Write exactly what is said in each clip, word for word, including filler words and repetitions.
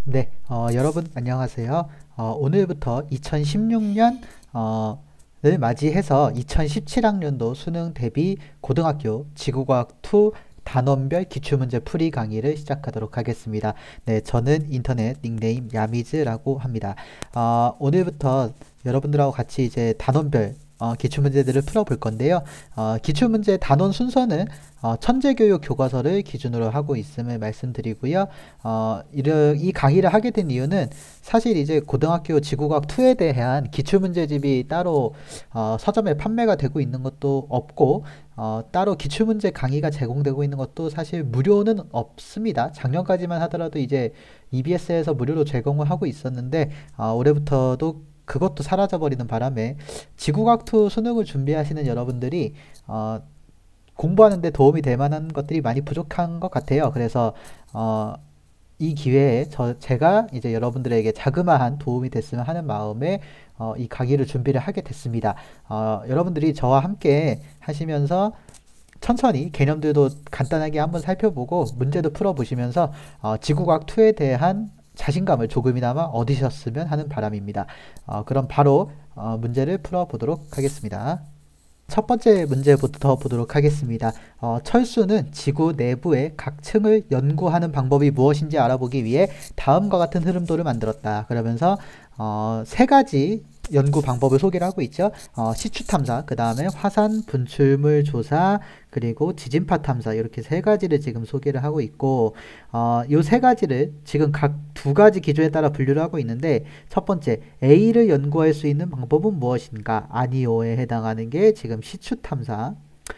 네, 어, 여러분 안녕하세요. 어, 오늘부터 이천십육 년 어, 를 맞이해서 이천십칠 학년도 수능 대비 고등학교 지구과학 이 단원별 기출문제 풀이 강의를 시작하도록 하겠습니다. 네, 저는 인터넷 닉네임 야미즈라고 합니다. 어, 오늘부터 여러분들하고 같이 이제 단원별 어, 기출문제들을 풀어볼 건데요. 어, 기출문제 단원 순서는 어, 천재교육 교과서를 기준으로 하고 있음을 말씀드리고요. 어, 이르, 이 강의를 하게 된 이유는 사실 이제 고등학교 지구과학 이에 대한 기출문제집이 따로 어, 서점에 판매가 되고 있는 것도 없고 어, 따로 기출문제 강의가 제공되고 있는 것도 사실 무료는 없습니다. 작년까지만 하더라도 이제 이비에스에서 무료로 제공을 하고 있었는데 어, 올해부터도 그것도 사라져버리는 바람에 지구과학 이 수능을 준비하시는 여러분들이 어, 공부하는 데 도움이 될 만한 것들이 많이 부족한 것 같아요. 그래서 어, 이 기회에 저 제가 이제 여러분들에게 자그마한 도움이 됐으면 하는 마음에 어, 이 강의를 준비를 하게 됐습니다. 어, 여러분들이 저와 함께 하시면서 천천히 개념들도 간단하게 한번 살펴보고 문제도 풀어보시면서 어, 지구과학 이에 대한 자신감을 조금이나마 얻으셨으면 하는 바람입니다. 어, 그럼 바로 어, 문제를 풀어보도록 하겠습니다. 첫 번째 문제부터 보도록 하겠습니다. 어, 철수는 지구 내부의 각 층을 연구하는 방법이 무엇인지 알아보기 위해 다음과 같은 흐름도를 만들었다. 그러면서 어, 세 가지 연구 방법을 소개를 하고 있죠. 어, 시추 탐사, 그 다음에 화산 분출물 조사, 그리고 지진파 탐사, 이렇게 세 가지를 지금 소개를 하고 있고, 어, 이 세 가지를 지금 각 두 가지 기준에 따라 분류를 하고 있는데, 첫 번째 A를 연구할 수 있는 방법은 무엇인가? 아니오에 해당하는 게 지금 시추 탐사.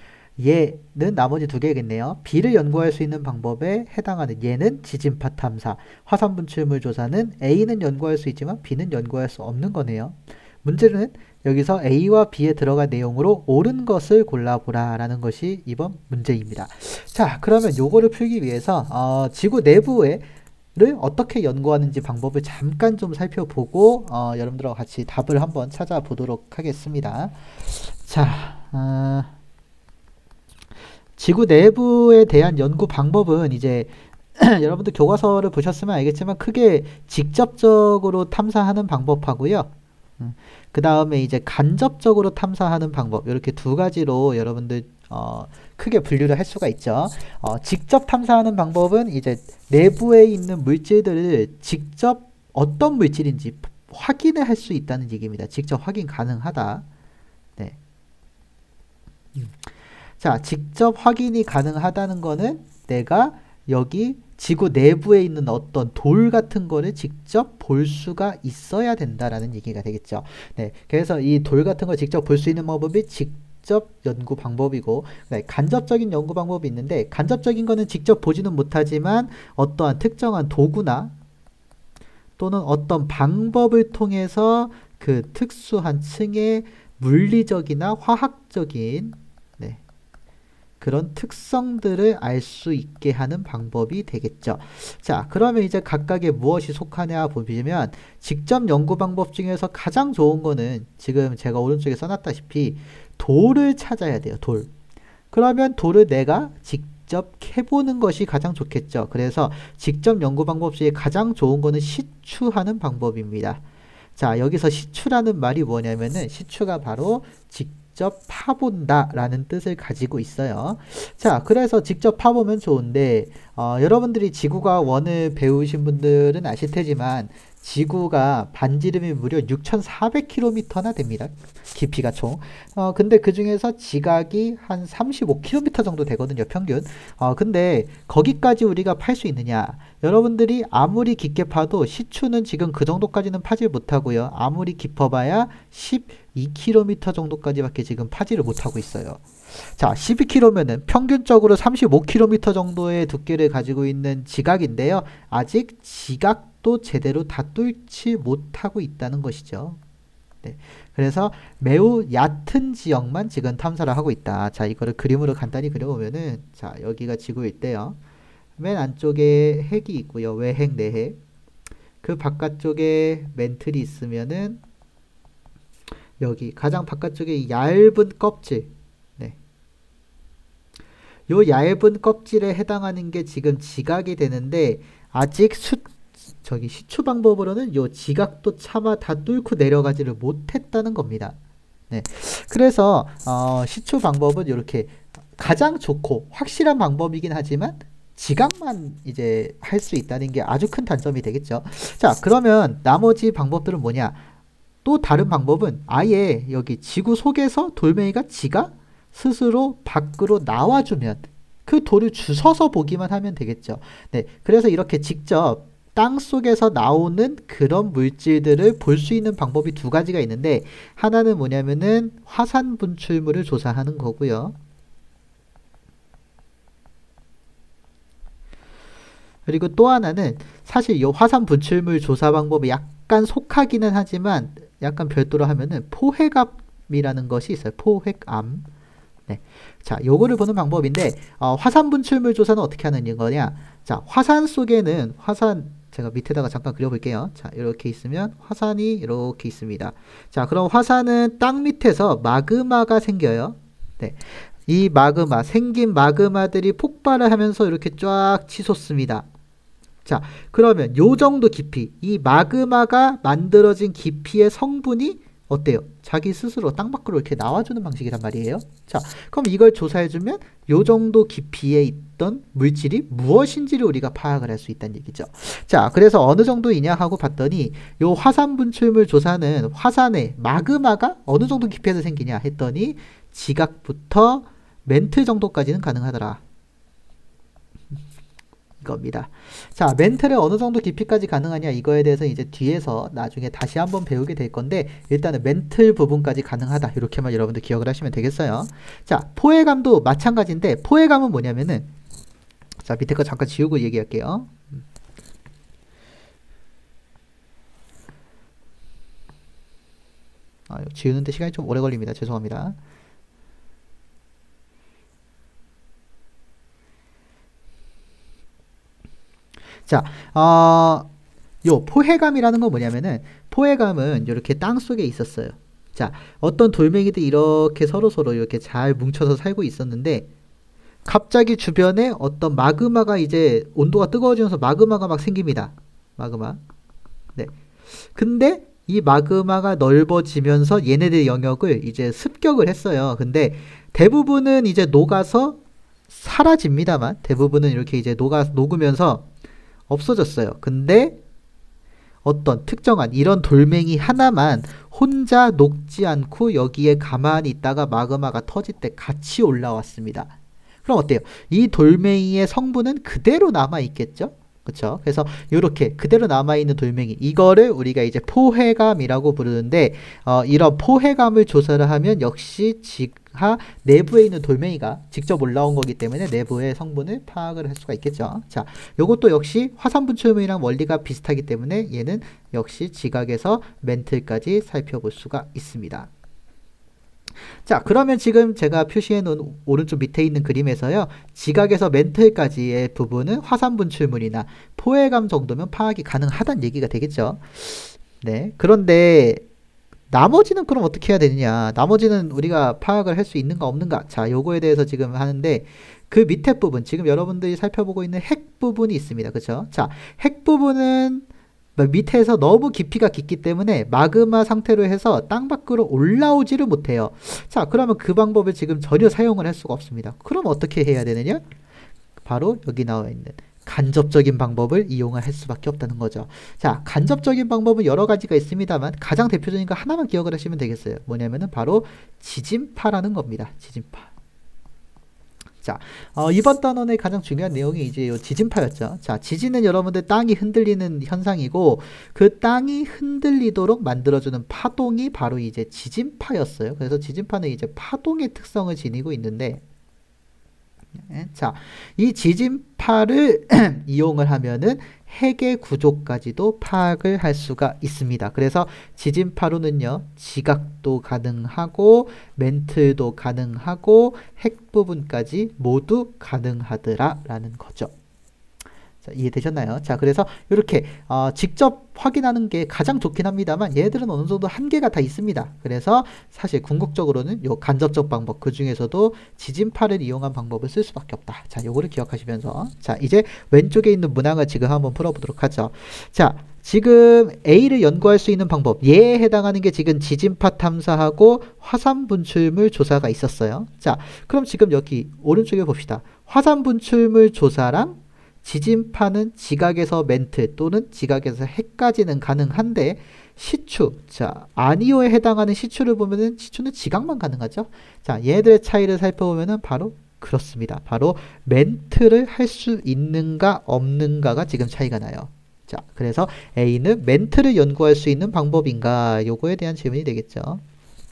얘는 나머지 두 개겠네요. B를 연구할 수 있는 방법에 해당하는 얘는 지진파 탐사. 화산 분출물 조사는 A는 연구할 수 있지만 B는 연구할 수 없는 거네요. 문제는 여기서 A와 B에 들어간 내용으로 옳은 것을 골라보라 라는 것이 이번 문제입니다. 자, 그러면 요거를 풀기 위해서 어, 지구 내부에 를 어떻게 연구하는지 방법을 잠깐 좀 살펴보고 어, 여러분들과 같이 답을 한번 찾아보도록 하겠습니다. 자, 어, 지구 내부에 대한 연구 방법은 이제 여러분들 교과서를 보셨으면 알겠지만 크게 직접적으로 탐사하는 방법하고요. 음, 그 다음에 이제 간접적으로 탐사하는 방법, 이렇게 두 가지로 여러분들 어, 크게 분류를 할 수가 있죠. 어, 직접 탐사하는 방법은 이제 내부에 있는 물질들을 직접 어떤 물질인지 확인을 할 수 있다는 얘기입니다. 직접 확인 가능하다. 네. 음. 자, 직접 확인이 가능하다는 거는 내가 여기 지구 내부에 있는 어떤 돌 같은 거를 직접 볼 수가 있어야 된다라는 얘기가 되겠죠. 네, 그래서 이 돌 같은 걸 직접 볼 수 있는 방법이 직접 연구 방법이고, 네, 간접적인 연구 방법이 있는데, 간접적인 거는 직접 보지는 못하지만 어떠한 특정한 도구나 또는 어떤 방법을 통해서 그 특수한 층의 물리적이나 화학적인 그런 특성들을 알 수 있게 하는 방법이 되겠죠. 자, 그러면 이제 각각의 무엇이 속하냐 보시면 직접 연구 방법 중에서 가장 좋은 거는 지금 제가 오른쪽에 써놨다시피 돌을 찾아야 돼요. 돌. 그러면 돌을 내가 직접 캐보는 것이 가장 좋겠죠. 그래서 직접 연구 방법 중에 가장 좋은 거는 시추하는 방법입니다. 자, 여기서 시추라는 말이 뭐냐면은 시추가 바로 직접 직접 파본다 라는 뜻을 가지고 있어요. 자, 그래서 직접 파보면 좋은데 어, 여러분들이 지구과학 일을 배우신 분들은 아실 테지만 지구가 반지름이 무려 육천사백 킬로미터나 됩니다. 깊이가 총. 어, 근데 그 중에서 지각이 한 삼십오 킬로미터 정도 되거든요. 평균. 어, 근데 거기까지 우리가 팔 수 있느냐? 여러분들이 아무리 깊게 파도 시추는 지금 그 정도까지는 파질 못하고요. 아무리 깊어봐야 십이 킬로미터 정도까지밖에 지금 파지를 못하고 있어요. 자, 십이 킬로미터면은 평균적으로 삼십오 킬로미터 정도의 두께를 가지고 있는 지각인데요. 아직 지각도 제대로 다 뚫지 못하고 있다는 것이죠. 네. 그래서 매우 얕은 지역만 지금 탐사를 하고 있다. 자, 이거를 그림으로 간단히 그려보면은, 자, 여기가 지구일 때요. 맨 안쪽에 핵이 있고요. 외핵, 내핵. 그 바깥쪽에 멘틀이 있으면은 여기 가장 바깥쪽에 얇은 껍질. 네. 요 얇은 껍질에 해당하는 게 지금 지각이 되는데 아직 수, 저기 시추 방법으로는 요 지각도 차마 다 뚫고 내려가지를 못했다는 겁니다. 네. 그래서 어, 시추 방법은 이렇게 가장 좋고 확실한 방법이긴 하지만 지각만 이제 할 수 있다는 게 아주 큰 단점이 되겠죠. 자, 그러면 나머지 방법들은 뭐냐? 또 다른 방법은 아예 여기 지구 속에서 돌멩이가 지가 스스로 밖으로 나와주면 그 돌을 주워서 보기만 하면 되겠죠. 네, 그래서 이렇게 직접 땅 속에서 나오는 그런 물질들을 볼 수 있는 방법이 두 가지가 있는데, 하나는 뭐냐면은 화산 분출물을 조사하는 거고요. 그리고 또 하나는 사실 이 화산 분출물 조사 방법이 약간 속하기는 하지만 약간 별도로 하면은 포획암이라는 것이 있어요. 포획암. 네. 자, 요거를 보는 방법인데, 어, 화산 분출물 조사는 어떻게 하는 거냐? 자, 화산 속에는 화산, 제가 밑에다가 잠깐 그려볼게요. 자, 이렇게 있으면 화산이 이렇게 있습니다. 자, 그럼 화산은 땅 밑에서 마그마가 생겨요. 네. 이 마그마, 생긴 마그마들이 폭발을 하면서 이렇게 쫙 치솟습니다. 자, 그러면 요 정도 깊이, 이 마그마가 만들어진 깊이의 성분이 어때요? 자기 스스로 땅 밖으로 이렇게 나와주는 방식이란 말이에요. 자, 그럼 이걸 조사해주면 요 정도 깊이에 있던 물질이 무엇인지를 우리가 파악을 할 수 있다는 얘기죠. 자, 그래서 어느 정도이냐 하고 봤더니 요 화산 분출물 조사는 화산의 마그마가 어느 정도 깊이에서 생기냐 했더니 지각부터 멘트 정도까지는 가능하더라. 겁니다. 자, 멘트를 어느 정도 깊이까지 가능하냐 이거에 대해서 이제 뒤에서 나중에 다시 한번 배우게 될 건데, 일단은 멘틀 부분까지 가능하다 이렇게만 여러분들 기억을 하시면 되겠어요. 자, 포획암도 마찬가지인데, 포획암은 뭐냐면은, 자, 밑에 거 잠깐 지우고 얘기할게요. 아, 지우는데 시간이 좀 오래 걸립니다. 죄송합니다. 자, 어, 요 포획암이라는 건 뭐냐면은, 포획암은 이렇게 땅 속에 있었어요. 자, 어떤 돌멩이들이 이렇게 서로서로 이렇게 잘 뭉쳐서 살고 있었는데, 갑자기 주변에 어떤 마그마가 이제 온도가 뜨거워지면서 마그마가 막 생깁니다. 마그마. 네. 근데 이 마그마가 넓어지면서 얘네들의 영역을 이제 습격을 했어요. 근데 대부분은 이제 녹아서 사라집니다만, 대부분은 이렇게 이제 녹아, 녹으면서 없어졌어요. 근데 어떤 특정한 이런 돌멩이 하나만 혼자 녹지 않고 여기에 가만히 있다가 마그마가 터질 때 같이 올라왔습니다. 그럼 어때요? 이 돌멩이의 성분은 그대로 남아 있겠죠? 그렇죠? 그래서 이렇게 그대로 남아있는 돌멩이, 이거를 우리가 이제 포획암이라고 부르는데, 어, 이런 포획암을 조사를 하면 역시 지하 내부에 있는 돌멩이가 직접 올라온 거기 때문에 내부의 성분을 파악을 할 수가 있겠죠. 자, 요것도 역시 화산 분출물이랑 원리가 비슷하기 때문에 얘는 역시 지각에서 멘틀까지 살펴볼 수가 있습니다. 자, 그러면 지금 제가 표시해 놓은 오른쪽 밑에 있는 그림에서요, 지각에서 멘틀까지의 부분은 화산 분출물이나 포획암 정도면 파악이 가능하다는 얘기가 되겠죠. 네. 그런데 나머지는 그럼 어떻게 해야 되느냐? 나머지는 우리가 파악을 할 수 있는가 없는가? 자, 요거에 대해서 지금 하는데, 그 밑에 부분, 지금 여러분들이 살펴보고 있는 핵 부분이 있습니다. 그렇죠? 자, 핵 부분은 밑에서 너무 깊이가 깊기 때문에 마그마 상태로 해서 땅 밖으로 올라오지를 못해요. 자, 그러면 그 방법을 지금 전혀 사용을 할 수가 없습니다. 그럼 어떻게 해야 되느냐? 바로 여기 나와 있는 간접적인 방법을 이용을 할 수밖에 없다는 거죠. 자, 간접적인 방법은 여러 가지가 있습니다만 가장 대표적인 거 하나만 기억을 하시면 되겠어요. 뭐냐면은 바로 지진파라는 겁니다. 지진파. 자, 어, 이번 단원의 가장 중요한 내용이 이제 요 지진파였죠. 자, 지진은 여러분들 땅이 흔들리는 현상이고, 그 땅이 흔들리도록 만들어주는 파동이 바로 이제 지진파였어요. 그래서 지진파는 이제 파동의 특성을 지니고 있는데, 자, 이 지진파를 이용을 하면은 핵의 구조까지도 파악을 할 수가 있습니다. 그래서 지진파로는요, 지각도 가능하고 멘틀도 가능하고 핵 부분까지 모두 가능하더라 라는 거죠. 자, 자, 이해되셨나요? 자, 그래서 이렇게 어, 직접 확인하는 게 가장 좋긴 합니다만 얘들은 어느 정도 한계가 다 있습니다. 그래서 사실 궁극적으로는 요 간접적 방법, 그 중에서도 지진파를 이용한 방법을 쓸 수밖에 없다. 자, 요거를 기억하시면서 자, 이제 왼쪽에 있는 문항을 지금 한번 풀어보도록 하죠. 자, 지금 A를 연구할 수 있는 방법, 얘에 해당하는 게 지금 지진파 탐사하고 화산 분출물 조사가 있었어요. 자, 그럼 지금 여기 오른쪽에 봅시다. 화산 분출물 조사랑 지진파는 지각에서 멘트 또는 지각에서 핵까지는 가능한데 시추, 자, 아니오에 해당하는 시추를 보면은 시추는 지각만 가능하죠. 자, 얘들의 차이를 살펴보면은 바로 그렇습니다. 바로 멘트를 할 수 있는가 없는가가 지금 차이가 나요. 자, 그래서 A는 멘트를 연구할 수 있는 방법인가? 요거에 대한 질문이 되겠죠.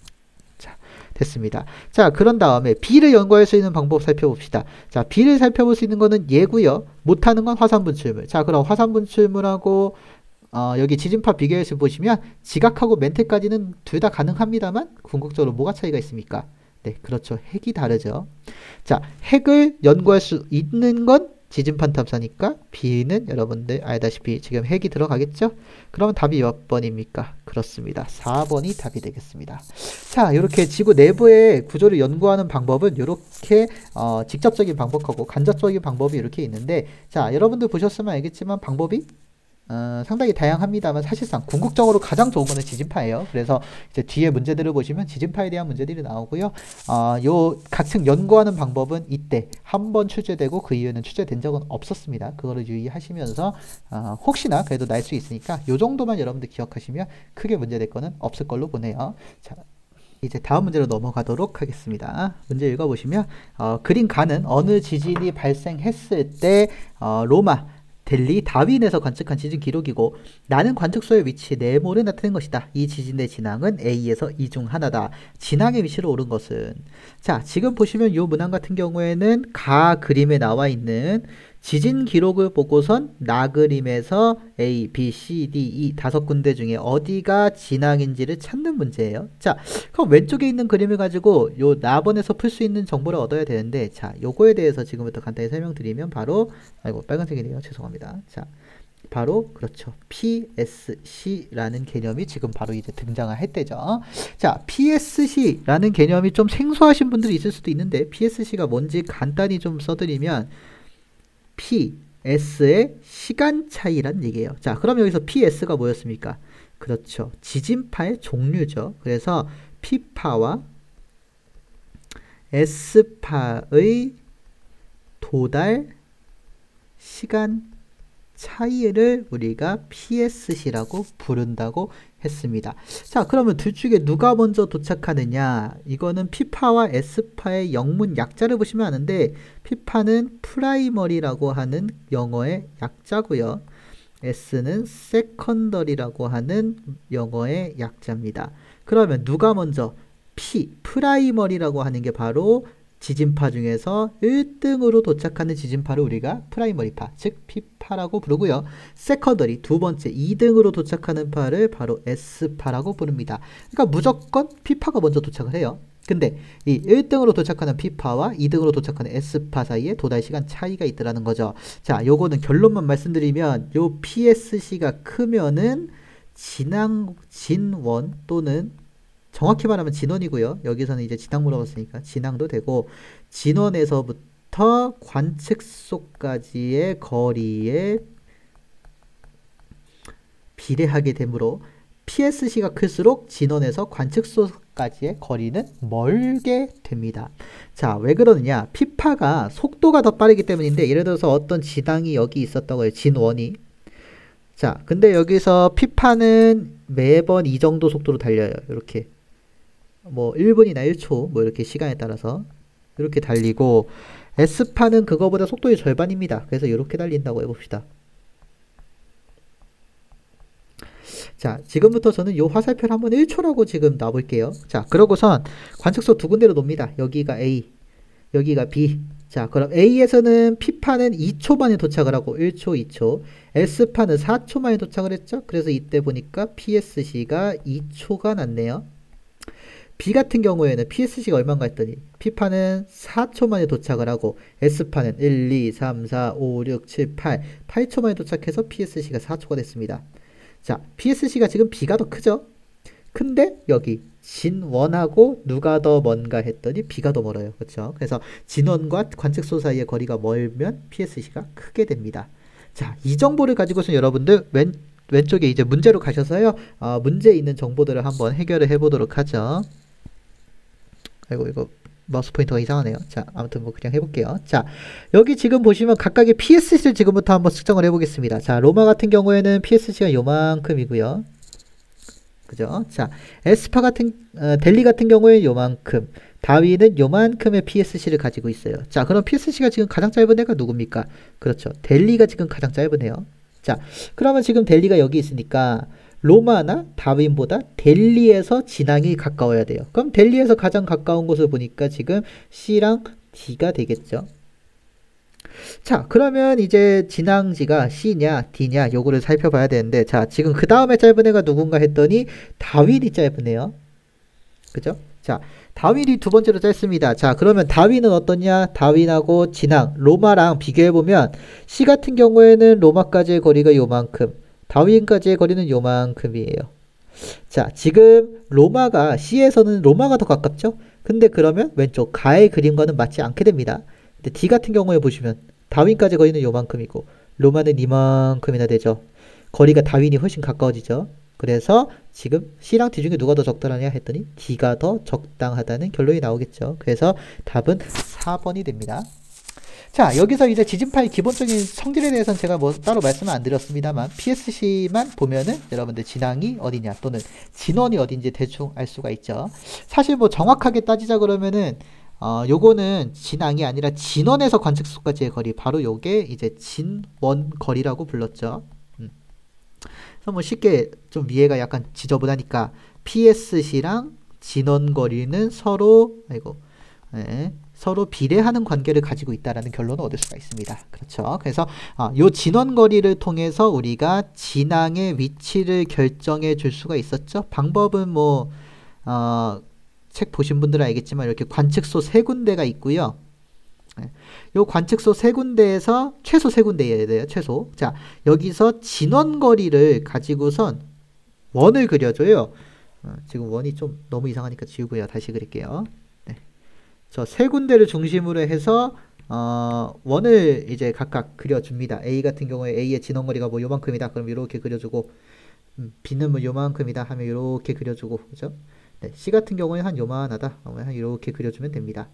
자, 됐습니다. 자, 그런 다음에 B를 연구할 수 있는 방법 살펴봅시다. 자, B를 살펴볼 수 있는 거는 얘고요. 못하는 건 화산분출물. 자, 그럼 화산분출물하고 어, 여기 지진파 비교해서 보시면 지각하고 멘트까지는 둘 다 가능합니다만 궁극적으로 뭐가 차이가 있습니까? 네, 그렇죠. 핵이 다르죠. 자, 핵을 연구할 수 있는 건 지진파 탐사니까 B는 여러분들 알다시피 지금 핵이 들어가겠죠? 그러면 답이 몇 번입니까? 그렇습니다. 사 번이 답이 되겠습니다. 자, 이렇게 지구 내부의 구조를 연구하는 방법은 이렇게 어, 직접적인 방법하고 간접적인 방법이 이렇게 있는데, 자, 여러분들 보셨으면 알겠지만 방법이 어, 상당히 다양합니다만 사실상 궁극적으로 가장 좋은 거는 지진파예요. 그래서 이제 뒤에 문제들을 보시면 지진파에 대한 문제들이 나오고요. 어, 요 각층 연구하는 방법은 이때 한 번 출제되고 그 이후에는 출제된 적은 없었습니다. 그거를 유의하시면서 어, 혹시나 그래도 날 수 있으니까 요 정도만 여러분들 기억하시면 크게 문제될 거는 없을 걸로 보네요. 자, 이제 다음 문제로 넘어가도록 하겠습니다. 문제 읽어보시면 어, 그린 가는 어느 지진이 발생했을 때 어, 로마 델리 다윈에서 관측한 지진 기록이고 나는 관측소의 위치 네모를 나타낸 것이다. 이 지진의 진앙은 A에서 이 중 하나다. 진앙의 위치를 오른 것은, 자, 지금 보시면 이 문항 같은 경우에는 가 그림에 나와 있는 지진 기록을 보고선 나 그림에서 A, B, C, D, E 다섯 군데 중에 어디가 진앙인지를 찾는 문제예요. 자, 그럼 왼쪽에 있는 그림을 가지고 요 나번에서 풀 수 있는 정보를 얻어야 되는데, 자, 요거에 대해서 지금부터 간단히 설명드리면 바로, 아이고 빨간색이네요. 죄송합니다. 자, 바로 그렇죠. 피에스씨라는 개념이 지금 바로 이제 등장을 했대죠. 자, 피에스씨라는 개념이 좀 생소하신 분들이 있을 수도 있는데 피에스씨가 뭔지 간단히 좀 써드리면 P, S의 시간 차이란 얘기예요. 자, 그럼 여기서 P, S가 뭐였습니까? 그렇죠. 지진파의 종류죠. 그래서 P파와 S파의 도달 시간 차이를 우리가 피에스씨라고 부른다고 했습니다. 자, 그러면 둘 중에 누가 먼저 도착하느냐? 이거는 P파와 S파의 영문 약자를 보시면 아는데 P파는 프라이머리라고 하는 영어의 약자고요. S는 세컨더리라고 하는 영어의 약자입니다. 그러면 누가 먼저? P, 프라이머리라고 하는 게 바로 지진파 중에서 일 등으로 도착하는 지진파를 우리가 프라이머리파, 즉 P파라고 부르고요. 세컨더리, 두 번째 이 등으로 도착하는 파를 바로 S파라고 부릅니다. 그러니까 무조건 P파가 먼저 도착을 해요. 근데 이 일 등으로 도착하는 P파와 이 등으로 도착하는 S파 사이에 도달 시간 차이가 있더라는 거죠. 자, 요거는 결론만 말씀드리면 요 피에스씨가 크면은 진앙, 진원 또는 정확히 말하면 진원이고요. 여기서는 이제 진앙 물어봤으니까 진앙도 되고, 진원에서부터 관측소까지의 거리에 비례하게 되므로 피에스씨가 클수록 진원에서 관측소까지의 거리는 멀게 됩니다. 자, 왜 그러느냐? P파가 속도가 더 빠르기 때문인데, 예를 들어서 어떤 진앙이 여기 있었다고 해요. 진원이. 자, 근데 여기서 P파는 매번 이 정도 속도로 달려요. 이렇게. 뭐 일 분이나 일 초 뭐 이렇게 시간에 따라서 이렇게 달리고, S파는 그거보다 속도의 절반입니다. 그래서 이렇게 달린다고 해봅시다. 자, 지금부터 저는 요 화살표를 한번 일 초라고 지금 놔볼게요. 자, 그러고선 관측소 두 군데로 놉니다. 여기가 A, 여기가 B. 자, 그럼 A에서는 P파는 이 초 만에 도착을 하고 일 초, 이 초, S파는 사 초 만에 도착을 했죠. 그래서 이때 보니까 피에스씨가 이 초가 났네요. B 같은 경우에는 피에스씨가 얼마인가 했더니 P파는 사 초 만에 도착을 하고 S파는 일, 이, 삼, 사, 오, 육, 칠, 팔, 팔 초 만에 도착해서 피에스씨가 사 초가 됐습니다. 자, 피에스씨가 지금 B가 더 크죠? 근데 여기 진원하고 누가 더 먼가 했더니 B가 더 멀어요. 그렇죠? 그래서 진원과 관측소 사이의 거리가 멀면 피에스씨가 크게 됩니다. 자, 이 정보를 가지고서 여러분들 왼, 왼쪽에 이제 문제로 가셔서요. 어, 문제에 있는 정보들을 한번 해결을 해보도록 하죠. 아이고 이거 마우스 포인터가 이상하네요. 자, 아무튼 뭐 그냥 해볼게요. 자, 여기 지금 보시면 각각의 피에스씨를 지금부터 한번 측정을 해보겠습니다. 자, 로마 같은 경우에는 피에스씨가 요만큼이고요. 그죠? 자, 에스파 같은 어, 델리 같은 경우에 요만큼, 다윈은 요만큼의 피에스씨를 가지고 있어요. 자, 그럼 피에스씨가 지금 가장 짧은 애가 누굽니까? 그렇죠. 델리가 지금 가장 짧은 애요. 자, 그러면 지금 델리가 여기 있으니까 로마나 다윈보다 델리에서 진앙이 가까워야 돼요. 그럼 델리에서 가장 가까운 곳을 보니까 지금 C랑 D가 되겠죠. 자, 그러면 이제 진앙지가 C냐 D냐 요거를 살펴봐야 되는데, 자, 지금 그 다음에 짧은 애가 누군가 했더니 다윈이 짧은 애요. 그죠? 자, 다윈이 두 번째로 짧습니다. 자, 그러면 다윈은 어떠냐? 다윈하고 진앙, 로마랑 비교해보면 C 같은 경우에는 로마까지의 거리가 요만큼, 다윈까지의 거리는 요만큼이에요. 자, 지금 로마가 C에서는 로마가 더 가깝죠? 근데 그러면 왼쪽 가의 그림과는 맞지 않게 됩니다. 근데 D 같은 경우에 보시면 다윈까지 거리는 요만큼이고 로마는 이만큼이나 되죠. 거리가 다윈이 훨씬 가까워지죠. 그래서 지금 C랑 D 중에 누가 더 적당하냐 했더니 D가 더 적당하다는 결론이 나오겠죠. 그래서 답은 사 번이 됩니다. 자, 여기서 이제 지진파의 기본적인 성질에 대해서는 제가 뭐 따로 말씀을 안 드렸습니다만 피에스씨만 보면은 여러분들 진앙이 어디냐 또는 진원이 어딘지 대충 알 수가 있죠. 사실 뭐 정확하게 따지자 그러면은 어, 요거는 진앙이 아니라 진원에서 관측소까지의 거리, 바로 요게 이제 진원 거리라고 불렀죠. 음. 그래서 뭐 쉽게 좀 이해가 약간 지저분하니까 피에스씨랑 진원 거리는 서로 아이고 네, 서로 비례하는 관계를 가지고 있다라는 결론을 얻을 수가 있습니다. 그렇죠. 그래서 어, 요 진원 거리를 통해서 우리가 진앙의 위치를 결정해 줄 수가 있었죠. 방법은 뭐 어, 책 보신 분들은 알겠지만 이렇게 관측소 세 군데가 있고요. 네. 요 관측소 세 군데에서 최소 세 군데여야 돼요. 최소. 자, 여기서 진원 거리를 가지고선 원을 그려줘요. 어, 지금 원이 좀 너무 이상하니까 지우고요. 다시 그릴게요. 네. 저 세 군데를 중심으로 해서 어, 원을 이제 각각 그려줍니다. A 같은 경우에 A의 진원 거리가 뭐 요만큼이다. 그럼 이렇게 그려주고, 음, B는 뭐 요만큼이다 하면 이렇게 그려주고, 그죠? 네, C 같은 경우에 한 요만하다. 한 이렇게 그려주면 됩니다.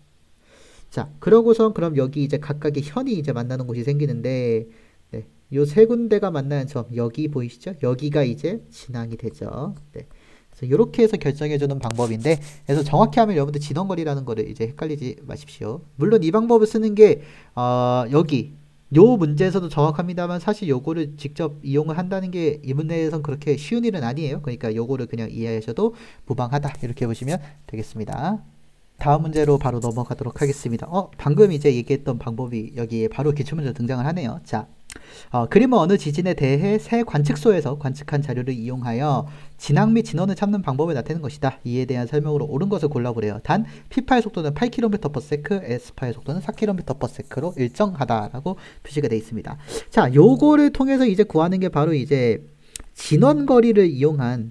자, 그러고선 그럼 여기 이제 각각의 현이 이제 만나는 곳이 생기는데, 네, 요 세 군데가 만나는 점, 여기 보이시죠? 여기가 이제 진앙이 되죠. 네. 그래서 이렇게 해서 결정해주는 방법인데, 그래서 정확히 하면 여러분들 진원거리라는 거를 이제 헷갈리지 마십시오. 물론 이 방법을 쓰는 게, 어, 여기, 요 문제에서도 정확합니다만 사실 요거를 직접 이용을 한다는 게 이 문제에선 그렇게 쉬운 일은 아니에요. 그러니까 요거를 그냥 이해하셔도 무방하다. 이렇게 보시면 되겠습니다. 다음 문제로 바로 넘어가도록 하겠습니다. 어, 방금 이제 얘기했던 방법이 여기에 바로 기출문제로 등장을 하네요. 자, 어, 그림은 어느 지진에 대해 새 관측소에서 관측한 자료를 이용하여 진앙 및 진원을 찾는 방법을 나타내는 것이다. 이에 대한 설명으로 옳은 것을 골라보래요. 단 P파의 속도는 팔 킬로미터 퍼 세컨드, S파의 속도는 사 킬로미터 퍼 세컨드로 일정하다라고 표시가 되어 있습니다. 자, 요거를 통해서 이제 구하는 게 바로 이제 진원 거리를 이용한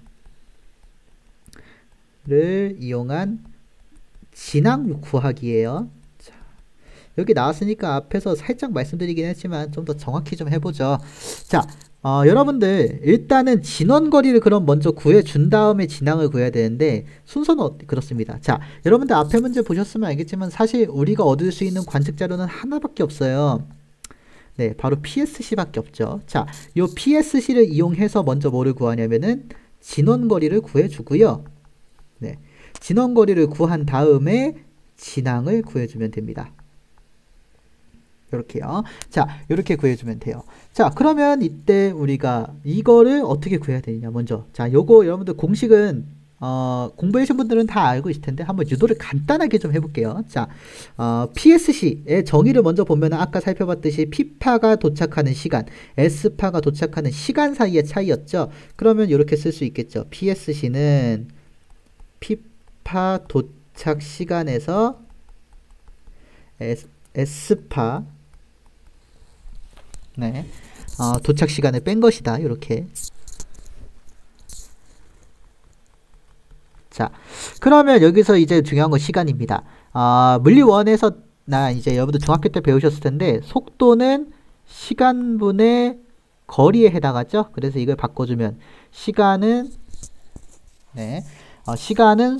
를 이용한 진앙 구하기예요. 자, 여기 나왔으니까 앞에서 살짝 말씀드리긴 했지만 좀 더 정확히 좀 해보죠. 자, 어, 여러분들 일단은 진원 거리를 그럼 먼저 구해준 다음에 진앙을 구해야 되는데 순서는 어, 그렇습니다. 자, 여러분들 앞에 문제 보셨으면 알겠지만 사실 우리가 얻을 수 있는 관측 자료는 하나밖에 없어요. 네, 바로 피에스씨밖에 없죠. 자, 요 피에스씨를 이용해서 먼저 뭐를 구하냐면은 진원 거리를 구해주고요. 네, 진원 거리를 구한 다음에 진앙을 구해주면 됩니다. 이렇게요. 자, 이렇게 구해주면 돼요. 자, 그러면 이때 우리가 이거를 어떻게 구해야 되느냐 먼저. 자, 요거 여러분들 공식은 어, 공부해주신 분들은 다 알고 있을 텐데 한번 유도를 간단하게 좀 해볼게요. 자, 어, 피에스씨의 정의를 먼저 보면 아까 살펴봤듯이 P파가 도착하는 시간, S파가 도착하는 시간 사이의 차이였죠. 그러면 이렇게 쓸 수 있겠죠. 피에스씨는 P P파 도착 시간에서 S, S파 네, 어, 도착 시간을 뺀 것이다. 이렇게. 자, 그러면 여기서 이제 중요한 건 시간입니다. 어, 물리원에서 나 이제 여러분들 중학교 때 배우셨을 텐데 속도는 시간분의 거리에 해당하죠. 그래서 이걸 바꿔주면 시간은 네, 어, 시간은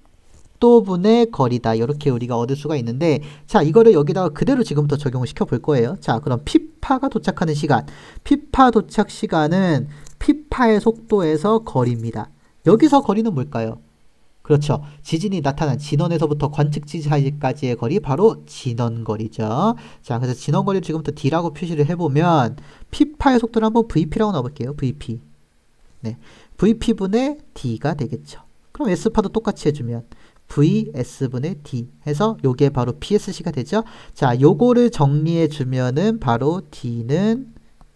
속도분의 거리다. 이렇게 우리가 얻을 수가 있는데 자, 이거를 여기다가 그대로 지금부터 적용을 시켜 볼 거예요. 자, 그럼 P파가 도착하는 시간, P파 도착 시간은 P파의 속도에서 거리입니다. 여기서 거리는 뭘까요? 그렇죠. 지진이 나타난 진원에서부터 관측지 사이까지의 거리 바로 진원거리죠. 자, 그래서 진원거리를 지금부터 D라고 표시를 해보면 P파의 속도를 한번 브이피라고 넣어볼게요. 브이피. 네, 브이피분의 D가 되겠죠. 그럼 S파도 똑같이 해주면 브이에스분의 D 해서 요게 바로 피에스씨가 되죠. 자, 요거를 정리해주면은 바로 D는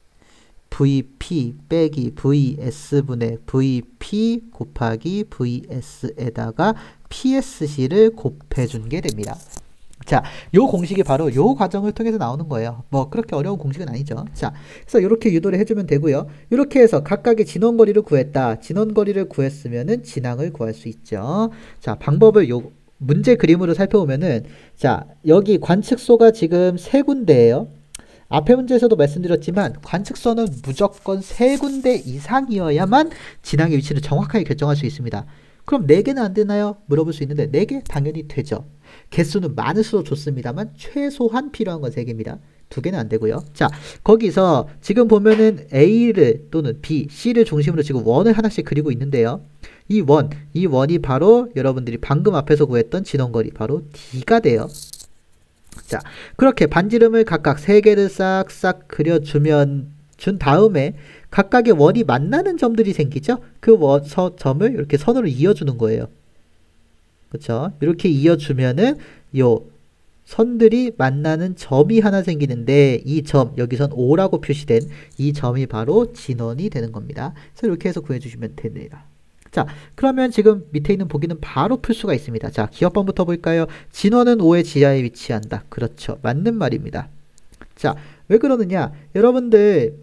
브이피 빼기 브이에스분의 브이피 곱하기 브이에스에다가 피에스씨를 곱해준 게 됩니다. 자, 요 공식이 바로 요 과정을 통해서 나오는 거예요. 뭐 그렇게 어려운 공식은 아니죠. 자, 그래서 이렇게 유도를 해주면 되고요. 이렇게 해서 각각의 진원거리를 구했다. 진원거리를 구했으면은 진항을 구할 수 있죠. 자, 방법을 요 문제 그림으로 살펴보면은 자, 여기 관측소가 지금 세 군데예요. 앞에 문제에서도 말씀드렸지만 관측소는 무조건 세 군데 이상이어야만 진항의 위치를 정확하게 결정할 수 있습니다. 그럼 네 개는 안 되나요? 물어볼 수 있는데 네 개 당연히 되죠. 개수는 많을수록 좋습니다만 최소한 필요한 건 세 개입니다. 두 개는 안 되고요. 자, 거기서 지금 보면은 A를 또는 B, C를 중심으로 지금 원을 하나씩 그리고 있는데요. 이 원, 이 원이 바로 여러분들이 방금 앞에서 구했던 진원거리 바로 D가 돼요. 자, 그렇게 반지름을 각각 세 개를 싹싹 그려주면 준 다음에 각각의 원이 만나는 점들이 생기죠. 그 원, 서, 점을 이렇게 선으로 이어주는 거예요. 그렇죠? 이렇게 이어주면은 요 선들이 만나는 점이 하나 생기는데 이 점, 여기선 O라고 표시된 이 점이 바로 진원이 되는 겁니다. 그래서 이렇게 해서 구해주시면 됩니다. 자, 그러면 지금 밑에 있는 보기는 바로 풀 수가 있습니다. 자, 기억번부터 볼까요? 진원은 O의 지하에 위치한다. 그렇죠. 맞는 말입니다. 자, 왜 그러느냐? 여러분들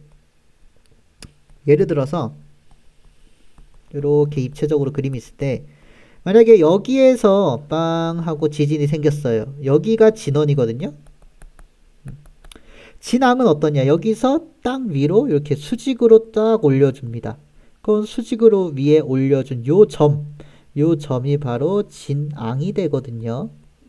예를 들어서 이렇게 입체적으로 그림이 있을 때 만약에 여기에서 빵 하고 지진이 생겼어요. 여기가 진원이거든요. 진항은 어떠냐? 여기서 땅 위로 이렇게 수직으로 딱 올려줍니다. 그건 수직으로 위에 올려준 요 점, 요 점이 바로 진앙이 되거든요.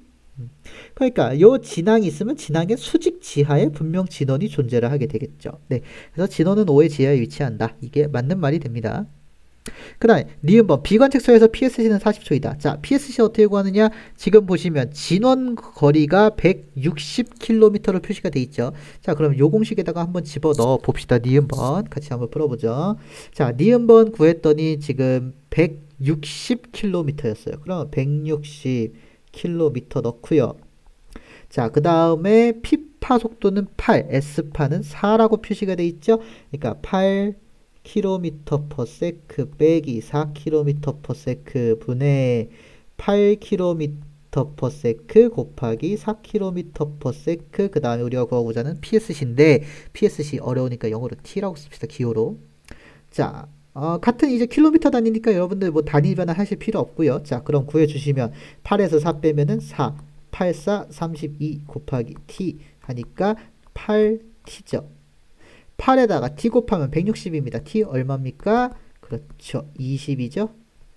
그러니까 요 진항이 있으면 진항의 수직 지하에 분명 진원이 존재를 하게 되겠죠. 네, 그래서 진원은 O의 지하에 위치한다. 이게 맞는 말이 됩니다. 그 다음에 니은번 비관측소에서 피에스씨는 사십 초이다. 자, 피에스씨 어떻게 구하느냐? 지금 보시면 진원 거리가 백육십 킬로미터로 표시가 돼 있죠. 자, 그럼 요 공식에다가 한번 집어넣어 봅시다. 니은번 같이 한번 풀어보죠. 자, 니은번 구했더니 지금 백육십 킬로미터였어요. 그럼 백육십 킬로미터 넣고요. 자, 그 다음에 P파 속도는 팔, S파는 사라고 표시가 돼 있죠. 그러니까 팔 킬로미터 퍼 세크 빼기 사 킬로미터 퍼 세크 분의 팔 킬로미터 퍼 세크 곱하기 사 킬로미터 퍼 세크 그 다음에 우리가 구하고자 하는 피에스씨인데 피에스씨 어려우니까 영어로 T라고 씁시다. 기호로. 자, 어, 같은 이제 킬로미터 단위니까 여러분들 뭐 단위 변화 하실 필요 없고요. 자, 그럼 구해주시면 팔에서 사 빼면은 사, 팔, 사, 삼십이 곱하기 T 하니까 팔 티죠. 팔에다가 T 곱하면 백육십입니다. T 얼마입니까? 그렇죠. 이십이죠.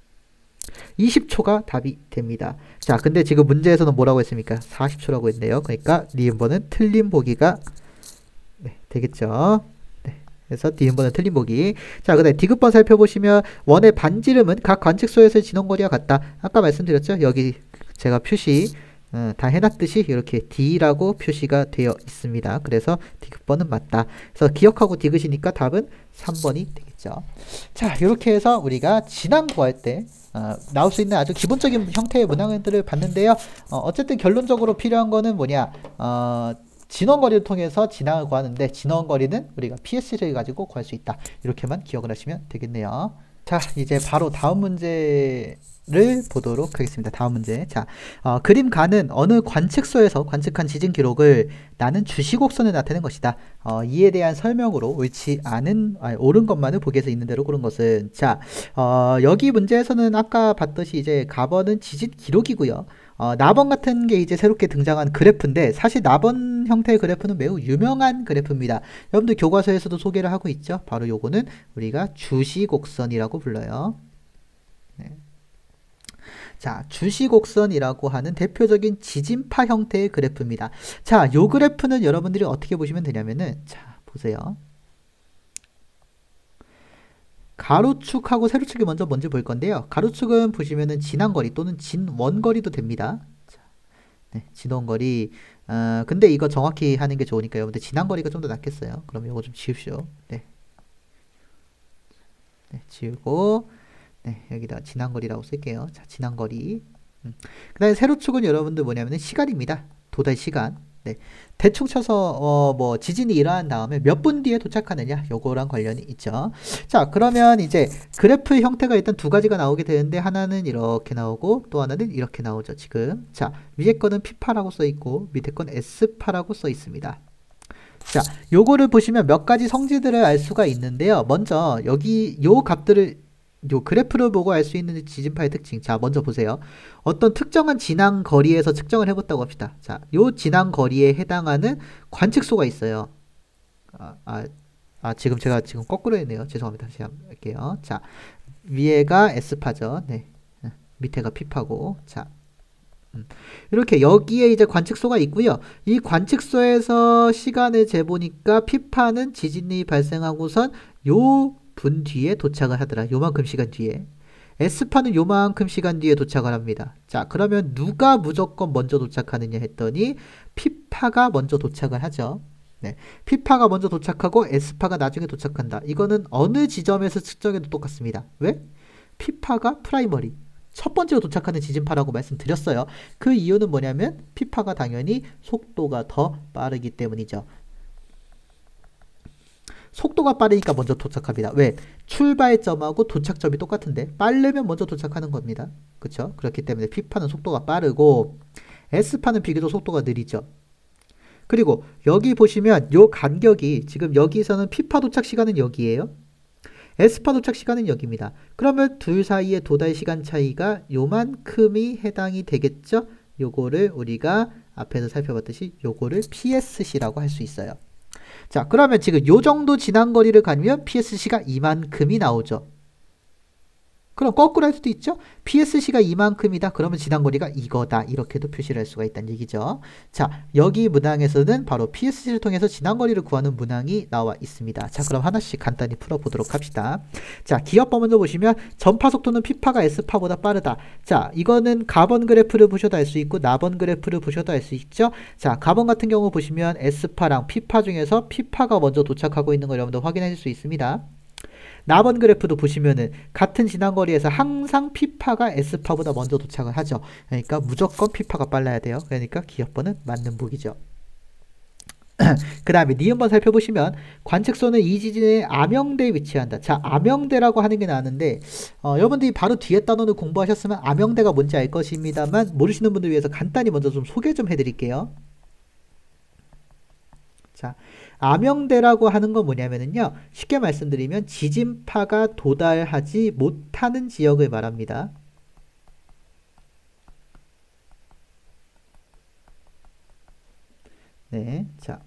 이십 초가 답이 됩니다. 자, 근데 지금 문제에서는 뭐라고 했습니까? 사십 초라고 했네요. 그러니까 니은번은 틀린 보기가 네, 되겠죠. 네, 그래서 니은번은 틀린 보기. 자, 그 다음에 디귿번 살펴보시면 원의 반지름은 각 관측소에서의 진원거리와 같다. 아까 말씀드렸죠? 여기 제가 표시 어, 다 해놨듯이 이렇게 D라고 표시가 되어 있습니다. 그래서 디귿번은 맞다. 그래서 기억하고 디귿이니까 답은 삼 번이 되겠죠. 자, 이렇게 해서 우리가 진항 구할 때 어, 나올 수 있는 아주 기본적인 형태의 문항들을 봤는데요. 어, 어쨌든 결론적으로 필요한 거는 뭐냐? 어, 진원거리를 통해서 진항을 구하는데 진원거리는 우리가 피에스씨를 가지고 구할 수 있다. 이렇게만 기억을 하시면 되겠네요. 자, 이제 바로 다음 문제를 보도록 하겠습니다. 다음 문제. 자, 어, 그림가는 어느 관측소에서 관측한 지진 기록을 나는 주시곡선을 나타낸 것이다. 어, 이에 대한 설명으로 옳지 않은, 아니, 옳은 것만을 보기에서 있는 대로 고른 것은, 자, 어, 여기 문제에서는 아까 봤듯이 이제 가번은 지진 기록이고요. 어, 나번 같은 게 이제 새롭게 등장한 그래프인데, 사실 나번 형태의 그래프는 매우 유명한 그래프입니다. 여러분들 교과서에서도 소개를 하고 있죠. 바로 요거는 우리가 주시곡선이라고 불러요. 네. 자, 주시곡선이라고 하는 대표적인 지진파 형태의 그래프입니다. 자, 요 그래프는 여러분들이 어떻게 보시면 되냐면은, 자, 보세요. 가로축하고 세로축이 먼저 뭔지 볼 건데요. 가로축은 보시면은 진한거리 또는 진원거리도 됩니다. 자, 네, 진원거리. 어, 근데 이거 정확히 하는 게 좋으니까 여러분들 진한거리가 좀 더 낫겠어요. 그럼 이거 좀 지웁시오. 네. 네, 지우고, 네, 여기다 진한거리라고 쓸게요. 자, 진한거리. 음. 그 다음에 세로축은 여러분들 뭐냐면은 시간입니다. 도달 시간. 네. 대충 쳐서, 어, 뭐, 지진이 일어난 다음에 몇 분 뒤에 도착하느냐, 요거랑 관련이 있죠. 자, 그러면 이제 그래프의 형태가 일단 두 가지가 나오게 되는데, 하나는 이렇게 나오고, 또 하나는 이렇게 나오죠, 지금. 자, 위에 거는 P파라고 써 있고, 밑에 건 S파라고 써 있습니다. 자, 요거를 보시면 몇 가지 성질들을 알 수가 있는데요. 먼저, 여기, 요 값들을 요 그래프를 보고 알 수 있는 지진파의 특징. 자, 먼저 보세요. 어떤 특정한 진앙 거리에서 측정을 해봤다고 합시다. 자, 요 진앙 거리에 해당하는 관측소가 있어요. 아, 아, 아 지금 제가 지금 거꾸로 했네요. 죄송합니다. 다시 한번 할게요. 자, 위에가 S파죠. 네. 밑에가 P파고. 자, 음. 이렇게 여기에 이제 관측소가 있고요. 이 관측소에서 시간을 재보니까 P파는 지진이 발생하고선 요 분 뒤에 도착을 하더라. 요만큼 시간 뒤에. S파는 요만큼 시간 뒤에 도착을 합니다. 자, 그러면 누가 무조건 먼저 도착하느냐 했더니 P파가 먼저 도착을 하죠. 네. P파가 먼저 도착하고 S파가 나중에 도착한다. 이거는 어느 지점에서 측정해도 똑같습니다. 왜? P파가 프라이머리. 첫 번째로 도착하는 지진파라고 말씀드렸어요. 그 이유는 뭐냐면 P파가 당연히 속도가 더 빠르기 때문이죠. 속도가 빠르니까 먼저 도착합니다. 왜? 출발점하고 도착점이 똑같은데 빠르면 먼저 도착하는 겁니다. 그쵸? 그렇기 때문에 P파는 속도가 빠르고 S파는 비교적 속도가 느리죠. 그리고 여기 보시면 요 간격이 지금 여기서는 P파 도착 시간은 여기에요. S파 도착 시간은 여기입니다. 그러면 둘 사이의 도달 시간 차이가 요만큼이 해당이 되겠죠? 요거를 우리가 앞에서 살펴봤듯이 요거를 피에스씨라고 할 수 있어요. 자, 그러면 지금 요 정도 지난 거리를 가면 피에스씨가 이만큼이 나오죠. 그럼 거꾸로 할 수도 있죠. 피에스씨가 이만큼이다. 그러면 지난 거리가 이거다. 이렇게도 표시를 할 수가 있다는 얘기죠. 자, 여기 문항에서는 바로 피에스씨를 통해서 지난 거리를 구하는 문항이 나와 있습니다. 자, 그럼 하나씩 간단히 풀어보도록 합시다. 자, 기억법 먼저 보시면 전파 속도는 P파가 S파보다 빠르다. 자, 이거는 가번 그래프를 보셔도 알 수 있고 나번 그래프를 보셔도 알 수 있죠. 자, 가번 같은 경우 보시면 S파랑 P파 중에서 P파가 먼저 도착하고 있는 걸 여러분들 확인하실 수 있습니다. 나번 그래프도 보시면은 같은 지난거리에서 항상 P파가 S파보다 먼저 도착을 하죠. 그러니까 무조건 P파가 빨라야 돼요. 그러니까 기억번은 맞는 보기죠. 그 다음에 니은번 살펴보시면 관측소는 이 지진의 암영대에 위치한다. 자, 암영대라고 하는 게 나왔는데 어, 여러분들이 바로 뒤에 단어를 공부하셨으면 암영대가 뭔지 알 것입니다만 모르시는 분들 위해서 간단히 먼저 좀 소개 좀 해드릴게요. 자, 암영대라고 하는 건 뭐냐면요. 쉽게 말씀드리면 지진파가 도달하지 못하는 지역을 말합니다. 네, 자.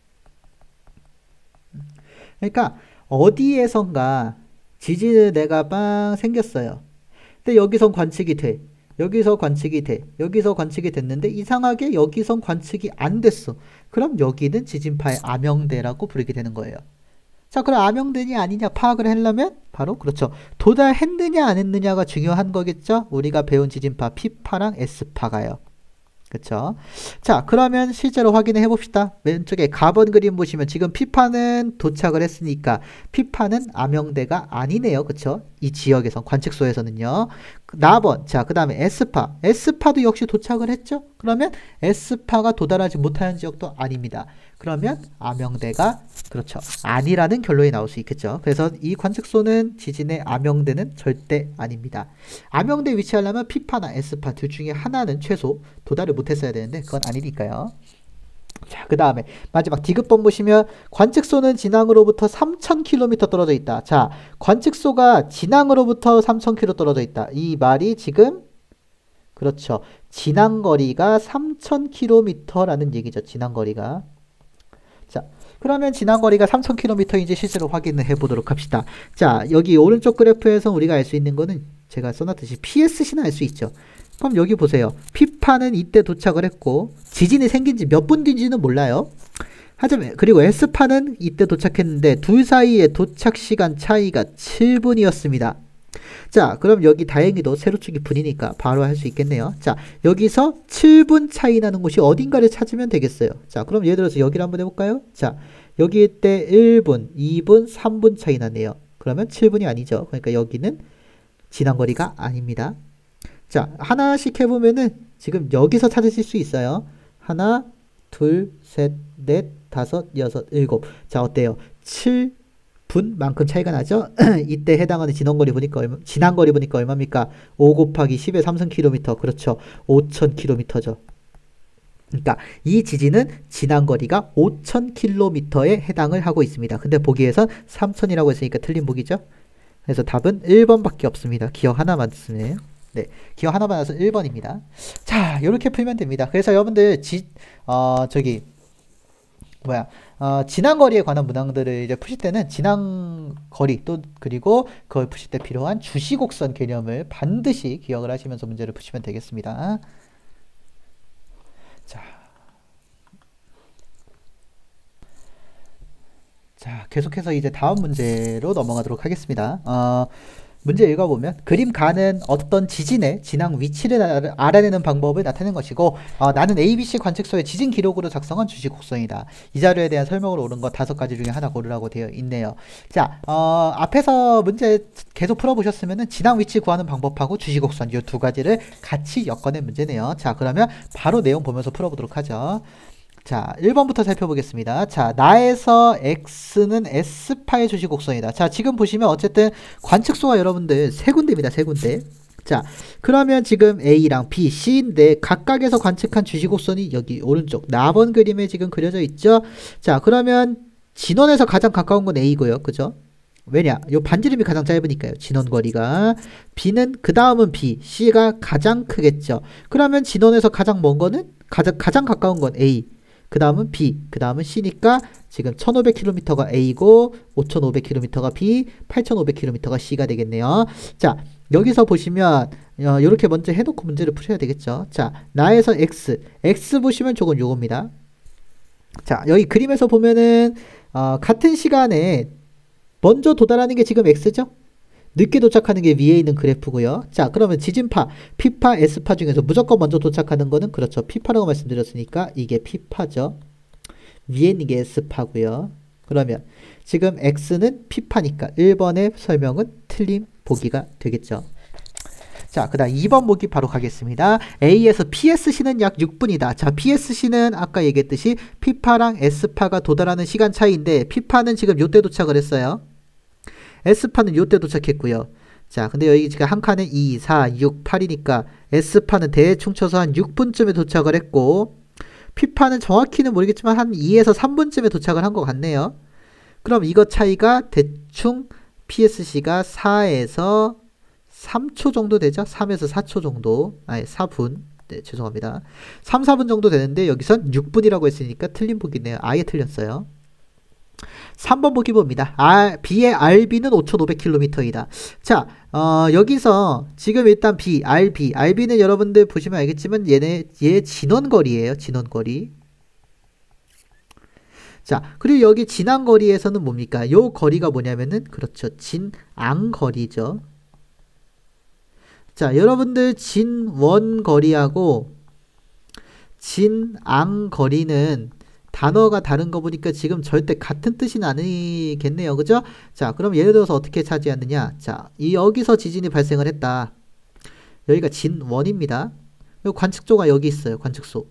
그러니까 어디에선가 지진을 내가 빵 생겼어요. 근데 여기선 관측이 돼. 여기서 관측이 돼. 여기서 관측이 됐는데 이상하게 여기선 관측이 안 됐어. 그럼 여기는 지진파의 암영대라고 부르게 되는 거예요. 자, 그럼 암영대냐 아니냐 파악을 하려면 바로 그렇죠. 도달했느냐 안 했느냐가 중요한 거겠죠. 우리가 배운 지진파 P파랑 S파가요. 그쵸? 자, 그러면 실제로 확인해 봅시다. 왼쪽에 가번 그림 보시면 지금 P파는 도착을 했으니까 P파는 암영대가 아니네요. 그쵸? 이 지역에선 관측소에서는요. 나번. 자, 그 다음에 S파. S파도 역시 도착을 했죠? 그러면 S파가 도달하지 못하는 지역도 아닙니다. 그러면 암영대가 그렇죠. 아니라는 결론이 나올 수 있겠죠. 그래서 이 관측소는 지진의 암영대는 절대 아닙니다. 암영대 위치하려면 P파나 S파 둘 중에 하나는 최소 도달을 못했어야 되는데 그건 아니니까요. 자, 그 다음에 마지막 디귿번 보시면 관측소는 진앙으로부터 삼천 킬로미터 떨어져 있다. 자, 관측소가 진앙으로부터 삼천 킬로미터 떨어져 있다. 이 말이 지금 그렇죠. 진앙거리가 삼천 킬로미터라는 얘기죠. 진앙거리가. 자, 그러면 진앙거리가 삼천 킬로미터인지 실제로 확인을 해보도록 합시다. 자, 여기 오른쪽 그래프에서 우리가 알 수 있는 거는 제가 써놨듯이 피에스씨는 알 수 있죠. 그럼 여기 보세요. P파는 이때 도착을 했고 지진이 생긴 지 몇 분 뒤인지는 몰라요. 하지만 그리고 S파는 이때 도착했는데 둘 사이의 도착 시간 차이가 칠 분이었습니다. 자, 그럼 여기 다행히도 세로축이 분이니까 바로 할 수 있겠네요. 자, 여기서 칠 분 차이 나는 곳이 어딘가를 찾으면 되겠어요. 자, 그럼 예를 들어서 여기를 한번 해볼까요? 자, 여기 때 일 분, 이 분, 삼 분 차이 나네요. 그러면 칠 분이 아니죠. 그러니까 여기는 진앙거리가 아닙니다. 자, 하나씩 해보면은 지금 여기서 찾으실 수 있어요. 하나, 둘, 셋, 넷, 다섯, 여섯, 일곱. 자, 어때요? 칠 분만큼 차이가 나죠? 이때 해당하는 진원거리 보니까 얼마, 진앙거리 보니까 얼마입니까? 오 곱하기 십의 삼성 킬로미터. 그렇죠. 오천 킬로미터죠. 그러니까 이 지진은 진앙거리가 오천 킬로미터에 해당을 하고 있습니다. 근데 보기에선 삼천이라고 했으니까 틀린 보기죠? 그래서 답은 일 번밖에 없습니다. 기억 하나만 쓰네요. 네, 기억 하나만 나서 일 번입니다. 자, 이렇게 풀면 됩니다. 그래서 여러분들 지, 어, 저기 뭐야, 어, 진앙거리에 관한 문항들을 이제 푸실 때는 진앙거리 또 그리고 그걸 푸실 때 필요한 주시곡선 개념을 반드시 기억을 하시면서 문제를 푸시면 되겠습니다. 자, 자, 계속해서 이제 다음 문제로 넘어가도록 하겠습니다. 어, 문제 읽어보면 그림 가는 어떤 지진의 진앙 위치를 알아내는 방법을 나타내는 것이고 어, 나는 에이비씨 관측소의 지진 기록으로 작성한 주시곡선이다. 이 자료에 대한 설명으로 옳은 것 다섯 가지 중에 하나 고르라고 되어 있네요. 자, 어, 앞에서 문제 계속 풀어보셨으면 진앙 위치 구하는 방법하고 주시곡선 이 두 가지를 같이 엮어낸 문제네요. 자, 그러면 바로 내용 보면서 풀어보도록 하죠. 자, 일 번부터 살펴보겠습니다. 자, 나에서 X는 S파의 주시곡선이다. 자, 지금 보시면 어쨌든 관측소가 여러분들 세 군데입니다. 세 군데. 자, 그러면 지금 A랑 B, C인데 각각에서 관측한 주시곡선이 여기 오른쪽 나번 그림에 지금 그려져 있죠. 자, 그러면 진원에서 가장 가까운 건 A고요. 그죠? 왜냐? 요 반지름이 가장 짧으니까요. 진원거리가. B는 그 다음은 B, C가 가장 크겠죠. 그러면 진원에서 가장 먼 거는 가장, 가장 가까운 건 A. 그 다음은 B, 그 다음은 C니까 지금 천오백 킬로미터가 A고 오천오백 킬로미터가 B, 팔천오백 킬로미터가 C가 되겠네요. 자, 여기서 보시면 어, 이렇게 먼저 해놓고 문제를 푸셔야 되겠죠. 자, 나에서 X, X 보시면 조금 요겁니다. 자, 여기 그림에서 보면은 어, 같은 시간에 먼저 도달하는 게 지금 X죠? 늦게 도착하는 게 위에 있는 그래프고요. 자, 그러면 지진파, P파, S파 중에서 무조건 먼저 도착하는 거는 그렇죠. P파라고 말씀드렸으니까 이게 P파죠. 위에 있는 게 S파고요. 그러면 지금 X는 P파니까 일 번의 설명은 틀린 보기가 되겠죠. 자, 그 다음 이 번 보기 바로 가겠습니다. A에서 피에스씨는 약 육 분이다. 자, 피에스씨는 아까 얘기했듯이 P파랑 S파가 도달하는 시간 차이인데 P파는 지금 요때 도착을 했어요. S파는 요때 도착했고요. 자, 근데 여기 지금 한 칸에 이, 사, 육, 팔이니까 S파는 대충 쳐서 한 육 분쯤에 도착을 했고 P파는 정확히는 모르겠지만 한 이에서 삼 분쯤에 도착을 한 것 같네요. 그럼 이거 차이가 대충 피에스씨가 사에서 삼 초 정도 되죠? 삼에서 사 초 정도. 아니, 사 분. 네, 죄송합니다. 삼, 사 분 정도 되는데 여기선 육 분이라고 했으니까 틀린 보기네요. 아예 틀렸어요. 삼 번 보기 봅니다. R, B의 알비는 오천오백 킬로미터이다. 자, 어, 여기서 지금 일단 B, 알비. 알비는 여러분들 보시면 알겠지만 얘네, 얘 진원거리예요. 진원거리. 자, 그리고 여기 진앙거리에서는 뭡니까? 요 거리가 뭐냐면은, 그렇죠. 진앙거리죠. 자, 여러분들 진원거리하고 진앙거리는 단어가 다른 거 보니까 지금 절대 같은 뜻은 아니겠네요. 그죠? 자, 그럼 예를 들어서 어떻게 차지하느냐? 자, 이 여기서 지진이 발생을 했다. 여기가 진원입니다. 그리고 관측소가 여기 있어요. 관측소.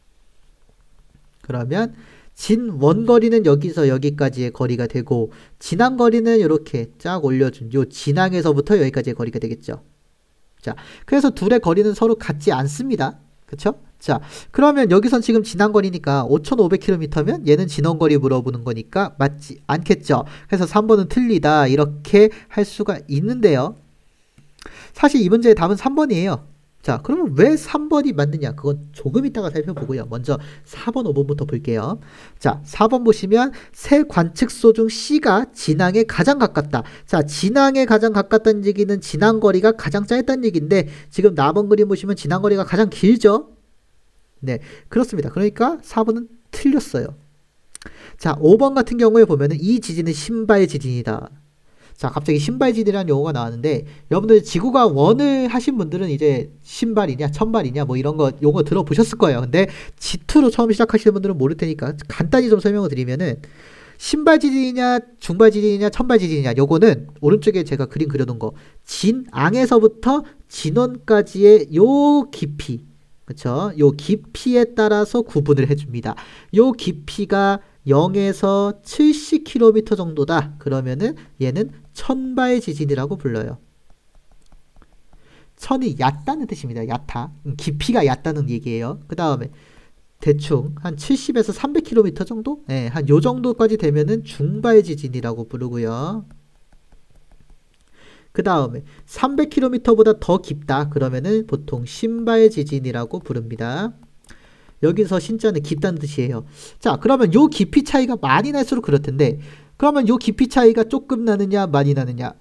그러면 진원거리는 여기서 여기까지의 거리가 되고 진앙거리는 이렇게 쫙 올려준 요 진앙에서부터 여기까지의 거리가 되겠죠. 자, 그래서 둘의 거리는 서로 같지 않습니다. 그쵸? 자, 그러면 여기선 지금 진앙거리니까 오천오백 킬로미터면 얘는 진원거리 물어보는 거니까 맞지 않겠죠. 그래서 삼 번은 틀리다 이렇게 할 수가 있는데요. 사실 이 문제의 답은 삼 번이에요. 자, 그러면 왜 삼 번이 맞느냐? 그건 조금 이따가 살펴보고요. 먼저 사 번, 오 번부터 볼게요. 자, 사 번 보시면 세 관측소 중 C가 진앙에 가장 가깝다. 자, 진앙에 가장 가깝다는 얘기는 진앙거리가 가장 짧다는 얘기인데 지금 나번 그림 보시면 진앙거리가 가장 길죠? 네, 그렇습니다. 그러니까 사 번은 틀렸어요. 자, 오 번 같은 경우에 보면은 이 지진은 신발 지진이다. 자, 갑자기 신발 지진이라는 용어가 나왔는데 여러분들 지구가 원을 하신 분들은 이제 신발이냐 천발이냐 뭐 이런 거 용어 들어보셨을 거예요. 근데 지 투로 처음 시작하시는 분들은 모를 테니까 간단히 좀 설명을 드리면은 신발 지진이냐 중발 지진이냐 천발 지진이냐 요거는 오른쪽에 제가 그림 그려둔 거 진앙에서부터 진원까지의 요 깊이, 그쵸? 요 깊이에 따라서 구분을 해줍니다. 요 깊이가 영에서 칠십 킬로미터 정도다. 그러면은 얘는 천발 지진이라고 불러요. 천이 얕다는 뜻입니다. 얕다. 깊이가 얕다는 얘기예요. 그 다음에 대충 한 칠십에서 삼백 킬로미터 정도? 네, 한 요 정도까지 되면은 중발 지진이라고 부르고요. 그 다음에 삼백 킬로미터보다 더 깊다. 그러면은 보통 신발 지진이라고 부릅니다. 여기서 신자는 깊다는 뜻이에요. 자, 그러면 요 깊이 차이가 많이 날수록 그럴 텐데 그러면 요 깊이 차이가 조금 나느냐 많이 나느냐.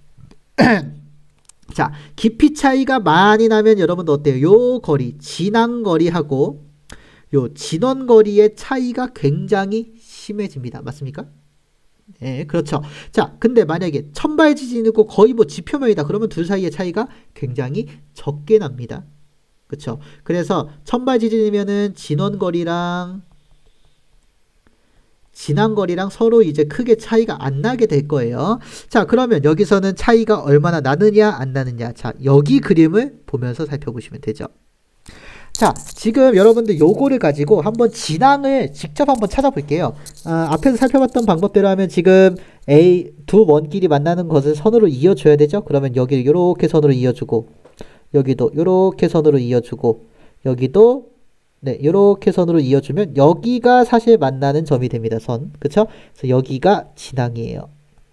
자, 깊이 차이가 많이 나면 여러분도 어때요? 요 거리 진앙거리하고 요 진원거리의 차이가 굉장히 심해집니다. 맞습니까? 네, 그렇죠. 자, 근데 만약에 천발 지진이고 거의 뭐 지표면이다. 그러면 둘 사이의 차이가 굉장히 적게 납니다. 그쵸? 그래서 천발 지진이면은 진원거리랑 진앙거리랑 서로 이제 크게 차이가 안 나게 될 거예요. 자, 그러면 여기서는 차이가 얼마나 나느냐 안 나느냐. 자, 여기 그림을 보면서 살펴보시면 되죠. 자, 지금 여러분들 요거를 가지고 한번 진앙을 직접 한번 찾아볼게요. 아, 앞에서 살펴봤던 방법대로 하면 지금 A 두 원끼리 만나는 것을 선으로 이어줘야 되죠. 그러면 여기를 이렇게 선으로 이어주고 여기도 요렇게 선으로 이어주고 여기도 네 요렇게 선으로 이어주면 여기가 사실 만나는 점이 됩니다. 선. 그쵸? 그래서 여기가 진앙이에요.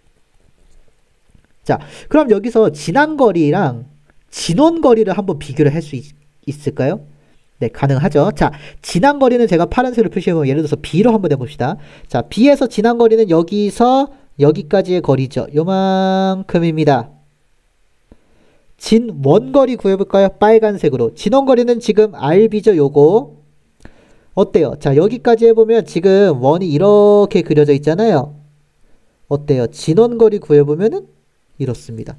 자, 그럼 여기서 진앙거리랑 진원거리를 한번 비교를 할 수 있을까요? 네, 가능하죠. 자, 진앙거리는 제가 파란색으로 표시해보면 예를 들어서 B로 한번 해봅시다. 자, B에서 진앙거리는 여기서 여기까지의 거리죠. 요만큼입니다. 진원거리 구해볼까요? 빨간색으로. 진원거리는 지금 알비죠, 요거. 어때요? 자, 여기까지 해보면 지금 원이 이렇게 그려져 있잖아요. 어때요? 진원거리 구해보면은 이렇습니다.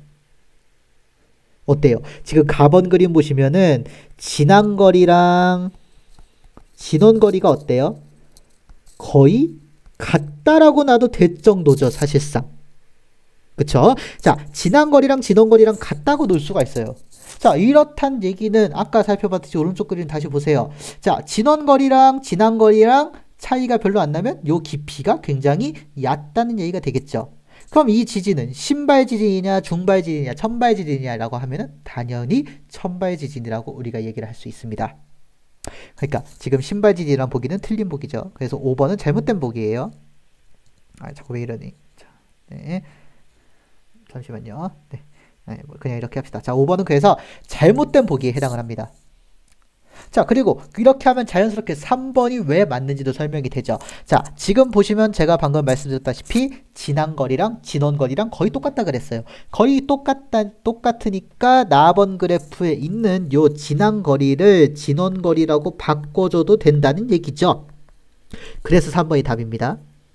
어때요? 지금 가번 그림 보시면은 진앙거리랑 진원거리가 어때요? 거의 같다라고 놔도 될 정도죠, 사실상. 그쵸? 자, 진앙거리랑 진원거리랑 같다고 놓을 수가 있어요. 자, 이렇단 얘기는 아까 살펴봤듯이 오른쪽 그림 다시 보세요. 자, 진원거리랑 진앙거리랑 차이가 별로 안 나면 요 깊이가 굉장히 얕다는 얘기가 되겠죠. 그럼 이 지진은 신발 지진이냐 중발 지진이냐 천발 지진이냐라고 하면은 당연히 천발 지진이라고 우리가 얘기를 할 수 있습니다. 그러니까 지금 신발 지진이란 보기는 틀린 보기죠. 그래서 오 번은 잘못된 보기예요. 아, 자꾸 왜 이러니. 자, 네. 잠시만요. 네. 네, 그냥 이렇게 합시다. 자, 오 번은 그래서 잘못된 보기에 해당을 합니다. 자, 그리고 이렇게 하면 자연스럽게 삼 번이 왜 맞는지도 설명이 되죠. 자, 지금 보시면 제가 방금 말씀드렸다시피 진앙거리랑 진원거리랑 거의 똑같다 그랬어요. 거의 똑같다, 똑같으니까 나번 그래프에 있는 요 진앙거리를 진원거리라고 바꿔줘도 된다는 얘기죠. 그래서 삼 번이 답입니다.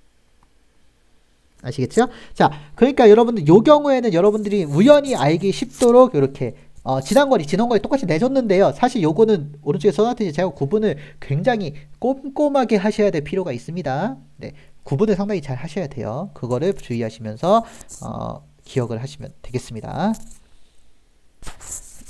아시겠죠? 자, 그러니까 여러분들 요 경우에는 여러분들이 우연히 알기 쉽도록 이렇게 어, 진앙거리, 진원거리 똑같이 내줬는데요. 사실 요거는 오른쪽에 써놨듯이 제가 구분을 굉장히 꼼꼼하게 하셔야 될 필요가 있습니다. 네, 구분을 상당히 잘 하셔야 돼요. 그거를 주의하시면서 어, 기억을 하시면 되겠습니다.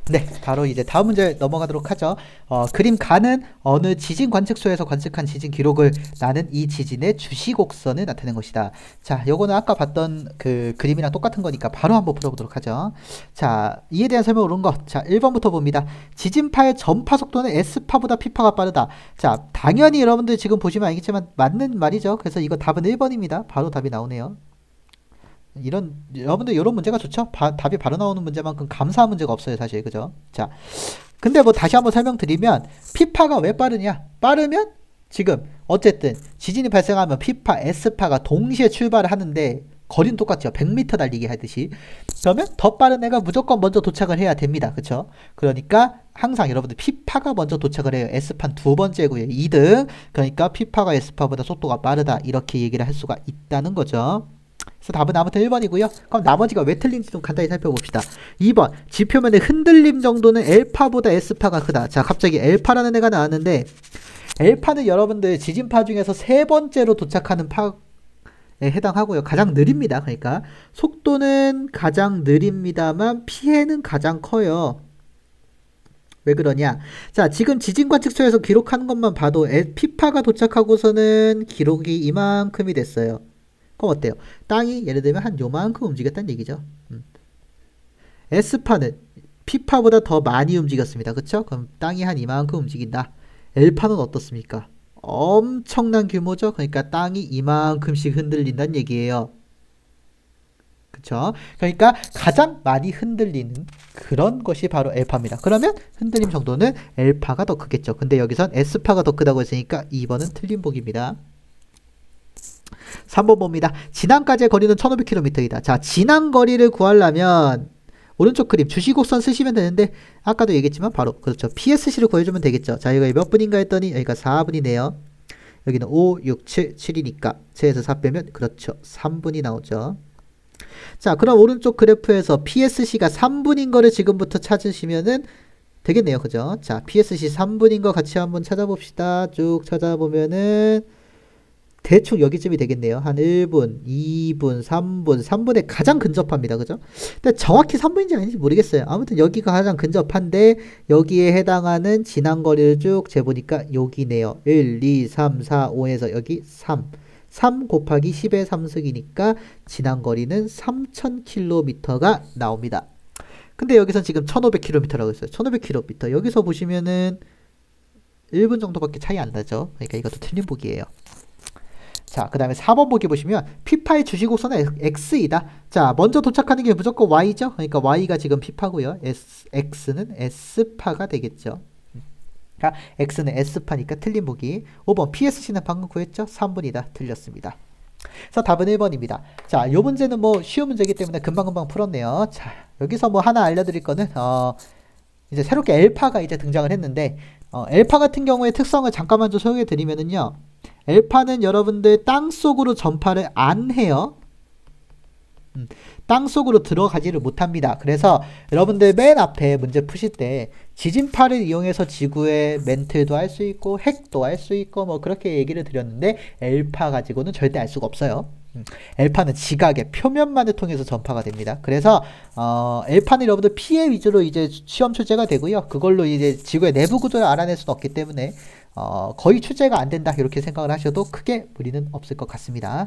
네, 바로 이제 다음 문제 넘어가도록 하죠. 어, 그림 가는 어느 지진 관측소에서 관측한 지진 기록을 나는 이 지진의 주시곡선을 나타낸 것이다. 자, 요거는 아까 봤던 그 그림이랑 똑같은 거니까 바로 한번 풀어보도록 하죠. 자, 이에 대한 설명을 온 것. 자, 일 번부터 봅니다. 지진파의 전파 속도는 S파보다 P파가 빠르다. 자, 당연히 여러분들 지금 보시면 알겠지만 맞는 말이죠. 그래서 이거 답은 일 번입니다. 바로 답이 나오네요. 이런 여러분들 이런 문제가 좋죠. 바, 답이 바로 나오는 문제만큼 감사한 문제가 없어요, 사실. 그죠? 자, 근데 뭐 다시 한번 설명드리면 P파가 왜 빠르냐? 빠르면 지금 어쨌든 지진이 발생하면 P파, S파가 동시에 출발을 하는데 거리는 똑같죠. 백 미터 달리기 하듯이. 그러면 더 빠른 애가 무조건 먼저 도착을 해야 됩니다. 그쵸? 그러니까 항상 여러분들 P파가 먼저 도착을 해요. S파는 두 번째고요. 이 등. 그러니까 P파가 S파보다 속도가 빠르다. 이렇게 얘기를 할 수가 있다는 거죠. 그래서 답은 아무튼 일 번이고요. 그럼 나머지가 왜 틀린지 좀 간단히 살펴봅시다. 이 번 지표면의 흔들림 정도는 L파보다 S파가 크다. 자, 갑자기 L파라는 애가 나왔는데 L파는 여러분들 지진파 중에서 세 번째로 도착하는 파에 해당하고요. 가장 느립니다. 그러니까 속도는 가장 느립니다만 피해는 가장 커요. 왜 그러냐? 자, 지금 지진 관측소에서 기록하는 것만 봐도 P파가 도착하고서는 기록이 이만큼이 됐어요. 그럼 어때요? 땅이 예를 들면 한 요만큼 움직였다는 얘기죠. 음. S파는 P파보다 더 많이 움직였습니다. 그쵸? 그럼 땅이 한 이만큼 움직인다. L파는 어떻습니까? 엄청난 규모죠. 그러니까 땅이 이만큼씩 흔들린다는 얘기예요. 그쵸? 그러니까 가장 많이 흔들리는 그런 것이 바로 L파입니다. 그러면 흔들림 정도는 L파가 더 크겠죠. 근데 여기선 S파가 더 크다고 했으니까 이 번은 틀린 보기입니다. 삼 번 봅니다. 진앙까지의 거리는 천오백 킬로미터이다. 자, 진앙 거리를 구하려면 오른쪽 그림 주시곡선 쓰시면 되는데 아까도 얘기했지만 바로 그렇죠. 피에스씨를 구해주면 되겠죠. 자, 이거 몇 분인가 했더니 여기가 사 분이네요. 여기는 오, 육, 칠, 칠이니까 칠에서 사 빼면 그렇죠. 삼 분이 나오죠. 자, 그럼 오른쪽 그래프에서 피에스씨가 삼 분인 거를 지금부터 찾으시면은 되겠네요. 그죠? 자, 피에스씨 삼 분인 거 같이 한번 찾아봅시다. 쭉 찾아보면은 대충 여기쯤이 되겠네요. 한 일 분, 이 분, 삼 분, 삼 분에 가장 근접합니다. 그죠? 근데 정확히 삼 분인지 아닌지 모르겠어요. 아무튼 여기가 가장 근접한데 여기에 해당하는 지난거리를 쭉 재보니까 여기네요. 일, 이, 삼, 사, 오에서 여기 삼. 삼 곱하기 십의 삼승이니까 지난거리는 삼천 킬로미터가 나옵니다. 근데 여기서 지금 천오백 킬로미터라고 했어요. 천오백 킬로미터. 여기서 보시면은 일 분 정도밖에 차이 안 나죠. 그러니까 이것도 틀린 보기예요. 자, 그 다음에 사 번 보기 보시면 P파의 주시곡선은 X이다. 자, 먼저 도착하는 게 무조건 Y죠. 그러니까 Y가 지금 P파고요. S, X는 S파가 되겠죠. 그러니까 X는 S파니까 틀린 보기. 오 번 피에스씨는 방금 구했죠. 삼 분이다. 틀렸습니다. 그래서 답은 일 번입니다. 자, 이 문제는 뭐 쉬운 문제이기 때문에 금방금방 풀었네요. 자, 여기서 뭐 하나 알려드릴 거는 어, 이제 새롭게 L파가 이제 등장을 했는데 어, L파 같은 경우의 특성을 잠깐만 좀 소개해 드리면은요. L파는 여러분들 땅속으로 전파를 안 해요. 음, 땅속으로 들어가지를 못합니다. 그래서 여러분들 맨 앞에 문제 푸실 때 지진파를 이용해서 지구의 멘틀도 할 수 있고 핵도 할 수 있고 뭐 그렇게 얘기를 드렸는데 L파 가지고는 절대 알 수가 없어요. 음, L파는 지각의 표면만을 통해서 전파가 됩니다. 그래서 어, L파는 여러분들 피해 위주로 이제 시험 출제가 되고요. 그걸로 이제 지구의 내부 구조를 알아낼 수는 없기 때문에 어, 거의 출제가 안 된다 이렇게 생각을 하셔도 크게 무리는 없을 것 같습니다.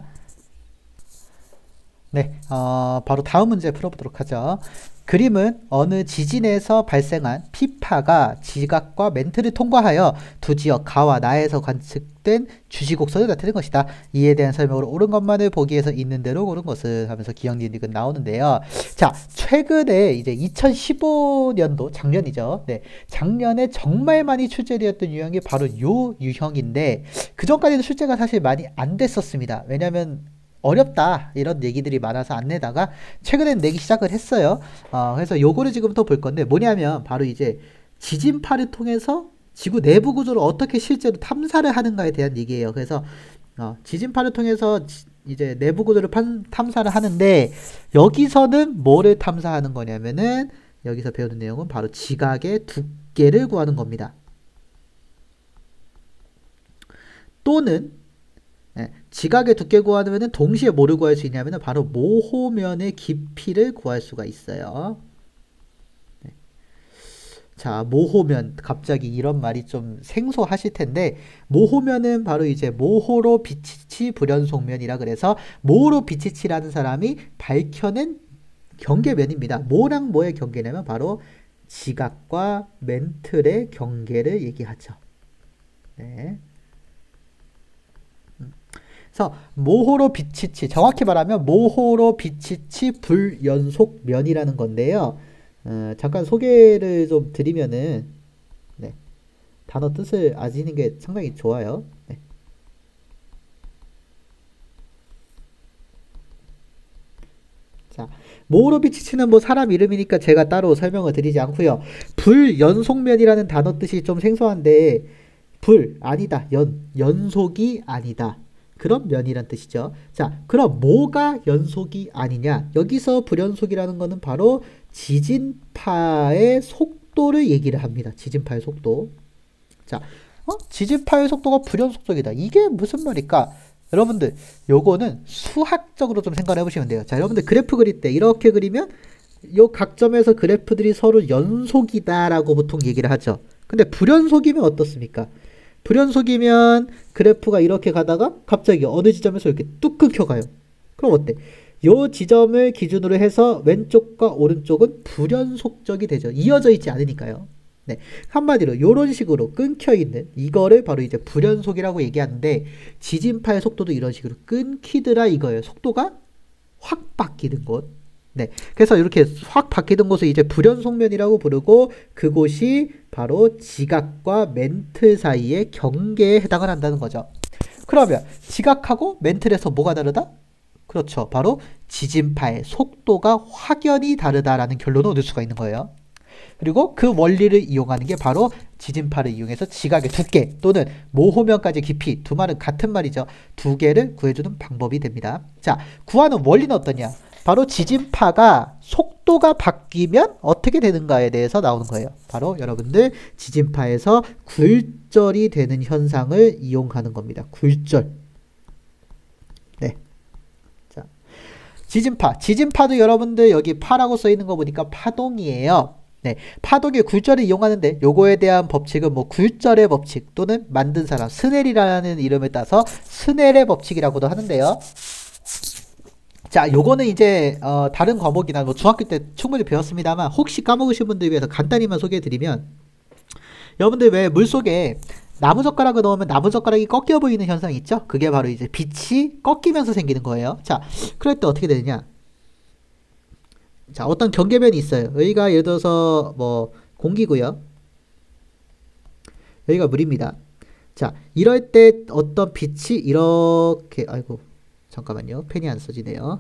네, 어, 바로 다음 문제 풀어보도록 하죠. 그림은 어느 지진에서 발생한 P파가 지각과 멘트를 통과하여 두 지역 가와 나에서 관측된 주시곡선을 나타낸 것이다. 이에 대한 설명으로 옳은 것만을 보기 위해서 있는 대로 고른 것을 하면서 기억니은 나오는데요. 자, 최근에 이제 이천십오 년도 작년이죠. 네, 작년에 정말 많이 출제되었던 유형이 바로 요 유형인데 그 전까지는 출제가 사실 많이 안 됐었습니다. 왜냐하면 어렵다 이런 얘기들이 많아서 안 내다가 최근엔 내기 시작을 했어요. 어, 그래서 요거를 지금부터 볼 건데 뭐냐면 바로 이제 지진파를 통해서 지구 내부 구조를 어떻게 실제로 탐사를 하는가에 대한 얘기예요. 그래서 어, 지진파를 통해서 지, 이제 내부 구조를 판, 탐사를 하는데 여기서는 뭐를 탐사하는 거냐면은 여기서 배우는 내용은 바로 지각의 두께를 구하는 겁니다. 또는 네, 지각의 두께 구하면 동시에 뭐를 구할 수 있냐면 바로 모호면의 깊이를 구할 수가 있어요. 네. 자, 모호면, 갑자기 이런 말이 좀 생소하실 텐데, 모호면은 바로 이제 모호로 비치치 불연속면이라 그래서, 모호로 비치치라는 사람이 밝혀낸 경계면입니다. 뭐랑 뭐의 경계냐면 바로 지각과 멘틀의 경계를 얘기하죠. 네. 그래서 모호로 비치치, 정확히 말하면 모호로 비치치 불연속면이라는 건데요. 어, 잠깐 소개를 좀 드리면은, 네, 단어 뜻을 아시는 게 상당히 좋아요. 네. 자, 모호로 비치치는 뭐 사람 이름이니까 제가 따로 설명을 드리지 않고요. 불연속면이라는 단어 뜻이 좀 생소한데, 불 아니다, 연 연속이 아니다, 그런 면이란 뜻이죠. 자, 그럼 뭐가 연속이 아니냐? 여기서 불연속이라는 거는 바로 지진파의 속도를 얘기를 합니다. 지진파의 속도. 자, 어? 지진파의 속도가 불연속적이다. 이게 무슨 말일까? 여러분들, 요거는 수학적으로 좀 생각을 해보시면 돼요. 자, 여러분들 그래프 그릴 때 이렇게 그리면 요 각점에서 그래프들이 서로 연속이다라고 보통 얘기를 하죠. 근데 불연속이면 어떻습니까? 불연속이면 그래프가 이렇게 가다가 갑자기 어느 지점에서 이렇게 뚝 끊겨가요. 그럼 어때? 요 지점을 기준으로 해서 왼쪽과 오른쪽은 불연속적이 되죠. 이어져 있지 않으니까요. 네, 한마디로 요런 식으로 끊겨있는 이거를 바로 이제 불연속이라고 얘기하는데, 지진파의 속도도 이런 식으로 끊기더라 이거예요. 속도가 확 바뀌는 곳. 네, 그래서 이렇게 확 바뀌는 곳을 이제 불연속면이라고 부르고, 그곳이 바로 지각과 멘틀 사이의 경계에 해당을 한다는 거죠. 그러면 지각하고 멘틀에서 뭐가 다르다? 그렇죠, 바로 지진파의 속도가 확연히 다르다라는 결론을 얻을 수가 있는 거예요. 그리고 그 원리를 이용하는 게 바로 지진파를 이용해서 지각의 두께 또는 모호면까지 깊이, 두 말은 같은 말이죠. 두 개를 구해주는 방법이 됩니다. 자, 구하는 원리는 어떠냐? 바로 지진파가 속도가 바뀌면 어떻게 되는가에 대해서 나오는 거예요. 바로 여러분들 지진파에서 굴절이 되는 현상을 이용하는 겁니다. 굴절. 네. 자, 지진파. 지진파도 여러분들 여기 파라고 써 있는 거 보니까 파동이에요. 네, 파동의 굴절을 이용하는데, 요거에 대한 법칙은 뭐 굴절의 법칙 또는 만든 사람 스넬이라는 이름을 따서 스넬의 법칙이라고도 하는데요. 자, 요거는 이제 어, 다른 과목이나 뭐 중학교 때 충분히 배웠습니다만, 혹시 까먹으신 분들 위해서 간단히만 소개해드리면, 여러분들 왜 물속에 나무젓가락을 넣으면 나무젓가락이 꺾여 보이는 현상이 있죠? 그게 바로 이제 빛이 꺾이면서 생기는 거예요. 자, 그럴 때 어떻게 되느냐? 자, 어떤 경계면이 있어요. 여기가 예를 들어서 뭐 공기고요, 여기가 물입니다. 자, 이럴 때 어떤 빛이 이렇게, 아이고 잠깐만요, 펜이 안 써지네요.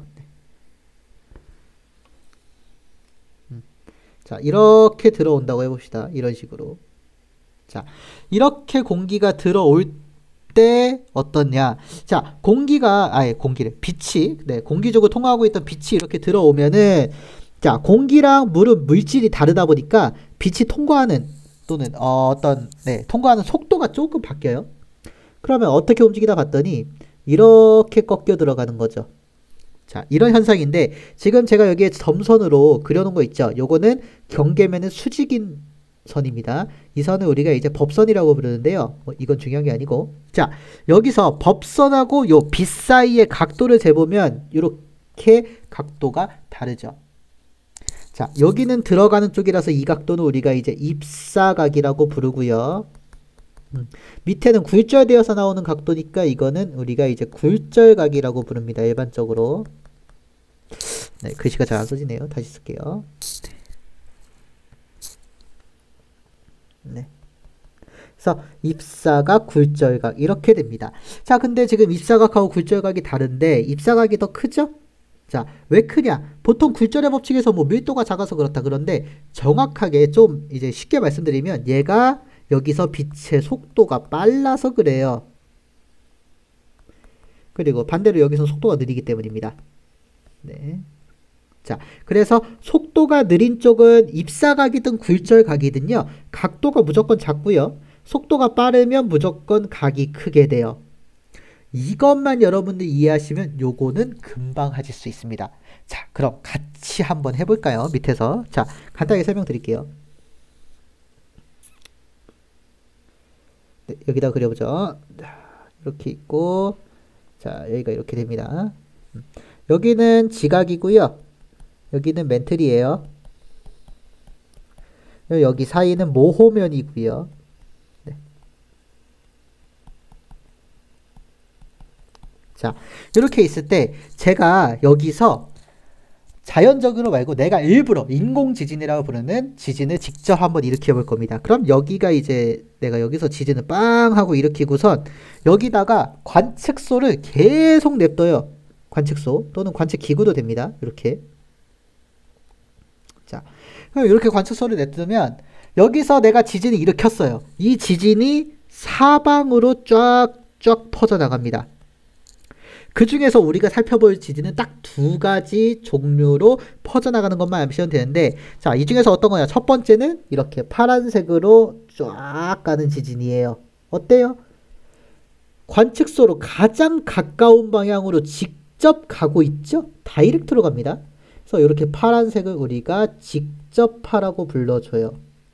음. 자, 이렇게 들어온다고 해봅시다. 이런 식으로. 자, 이렇게 공기가 들어올 때 어떻냐? 자, 공기가, 아예 공기를, 빛이, 네, 공기 쪽을 통하고 있던 빛이 이렇게 들어오면은, 자, 공기랑 물은 물질이 다르다 보니까 빛이 통과하는 또는 어, 어떤 네, 통과하는 속도가 조금 바뀌어요. 그러면 어떻게 움직이다 봤더니 이렇게 꺾여 들어가는 거죠. 자, 이런 현상인데, 지금 제가 여기에 점선으로 그려놓은 거 있죠? 요거는 경계면은 수직인 선입니다. 이 선을 우리가 이제 법선이라고 부르는데요. 뭐 이건 중요한 게 아니고, 자, 여기서 법선하고 요 빛 사이의 각도를 재보면 이렇게 각도가 다르죠. 자, 여기는 들어가는 쪽이라서 이 각도는 우리가 이제 입사각이라고 부르고요. 음, 밑에는 굴절되어서 나오는 각도니까 이거는 우리가 이제 굴절각이라고 부릅니다. 일반적으로. 네, 글씨가 잘 안 써지네요. 다시 쓸게요. 네. 그래서 입사각, 굴절각 이렇게 됩니다. 자, 근데 지금 입사각하고 굴절각이 다른데 입사각이 더 크죠? 자, 왜 크냐? 보통 굴절의 법칙에서 뭐 밀도가 작아서 그렇다. 그런데 정확하게 좀 이제 쉽게 말씀드리면, 얘가 여기서 빛의 속도가 빨라서 그래요. 그리고 반대로 여기서 속도가 느리기 때문입니다. 네. 자, 그래서 속도가 느린 쪽은 입사각이든 굴절각이든요, 각도가 무조건 작고요, 속도가 빠르면 무조건 각이 크게 돼요. 이것만 여러분들 이해하시면 요거는 금방 하실 수 있습니다. 자, 그럼 같이 한번 해볼까요? 밑에서. 자, 간단하게 설명드릴게요. 네, 여기다 그려보죠. 이렇게 있고, 자, 여기가 이렇게 됩니다. 음. 여기는 지각이고요. 여기는 멘틀이에요. 여기 사이는 모호면이고요. 네. 자, 이렇게 있을 때 제가 여기서 자연적으로 말고 내가 일부러 인공지진이라고 부르는 지진을 직접 한번 일으켜 볼 겁니다. 그럼 여기가 이제 내가 여기서 지진을 빵 하고 일으키고선 여기다가 관측소를 계속 냅둬요. 관측소 또는 관측기구도 됩니다. 이렇게. 자, 그럼 이렇게 관측소를 냅두면 여기서 내가 지진을 일으켰어요. 이 지진이 사방으로 쫙쫙 퍼져나갑니다. 그 중에서 우리가 살펴볼 지진은 딱 두 가지 종류로 퍼져나가는 것만 아시면 되는데, 자, 이 중에서 어떤 거냐? 첫 번째는 이렇게 파란색으로 쫙 가는 지진이에요. 어때요? 관측소로 가장 가까운 방향으로 직접 가고 있죠? 다이렉트로 갑니다. 그래서 이렇게 파란색을 우리가 직접파라고 불러줘요.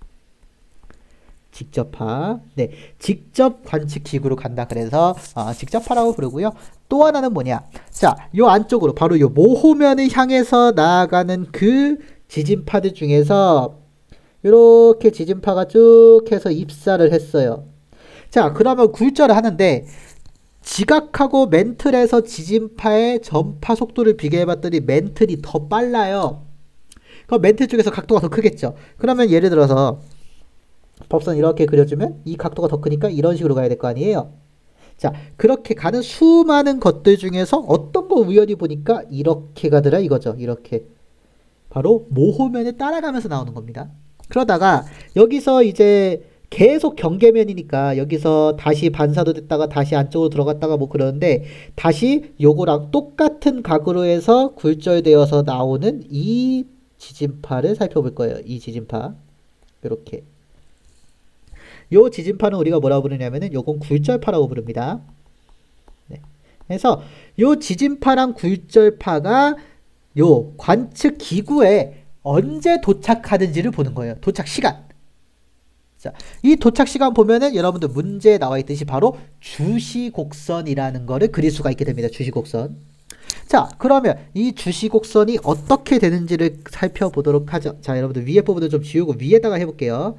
직접파. 네, 직접 관측기구로 간다. 그래서 어, 직접파라고 부르고요. 또 하나는 뭐냐? 자, 요 안쪽으로 바로 요 모호면을 향해서 나아가는 그 지진파들 중에서 이렇게 지진파가 쭉 해서 입사를 했어요. 자, 그러면 굴절을 하는데 지각하고 멘틀에서 지진파의 전파 속도를 비교해 봤더니 멘틀이 더 빨라요. 그럼 멘틀 쪽에서 각도가 더 크겠죠. 그러면 예를 들어서 법선 이렇게 그려주면 이 각도가 더 크니까 이런 식으로 가야 될 거 아니에요. 자, 그렇게 가는 수많은 것들 중에서 어떤 거 우연히 보니까 이렇게 가더라 이거죠. 이렇게 바로 모호면을 따라가면서 나오는 겁니다. 그러다가 여기서 이제 계속 경계면이니까 여기서 다시 반사도 됐다가 다시 안쪽으로 들어갔다가 뭐 그러는데 다시 요거랑 똑같은 각으로 해서 굴절되어서 나오는 이 지진파를 살펴볼 거예요. 이 지진파. 이렇게. 요 지진파는 우리가 뭐라고 부르냐면은 요건 굴절파라고 부릅니다. 네. 그래서 요 지진파랑 굴절파가 요 관측 기구에 언제 도착하는지를 보는 거예요. 도착 시간. 자, 이 도착 시간 보면은 여러분들 문제에 나와 있듯이 바로 주시곡선이라는 거를 그릴 수가 있게 됩니다. 주시곡선. 자, 그러면 이 주시곡선이 어떻게 되는지를 살펴보도록 하죠. 자, 여러분들 위에 부분을 좀 지우고 위에다가 해볼게요.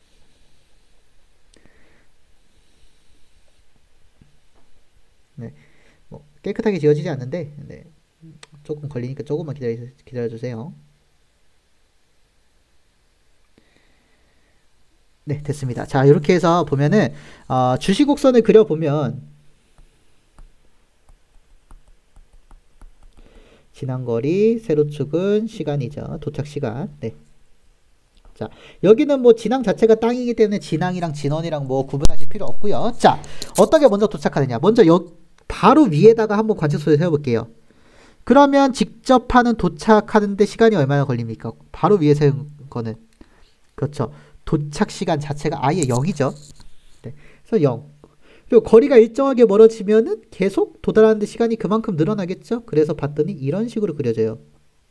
네, 뭐 깨끗하게 지워지지 않는데 네, 조금 걸리니까 조금만 기다려, 기다려주세요. 네, 됐습니다. 자, 이렇게 해서 보면은 어, 주시곡선을 그려보면 진항거리, 세로축은 시간이죠. 도착시간. 네. 자, 여기는 뭐 진항 자체가 땅이기 때문에 진항이랑 진원이랑 뭐 구분하실 필요 없고요. 자, 어떻게 먼저 도착하느냐? 먼저 여, 바로 위에다가 한번 관측소를 세워볼게요. 그러면 직접 하는 도착하는데 시간이 얼마나 걸립니까? 바로 위에 세운 거는. 그렇죠. 도착 시간 자체가 아예 영이죠. 네. 그래서 영. 그리고 거리가 일정하게 멀어지면은 계속 도달하는데 시간이 그만큼 늘어나겠죠. 그래서 봤더니 이런 식으로 그려져요.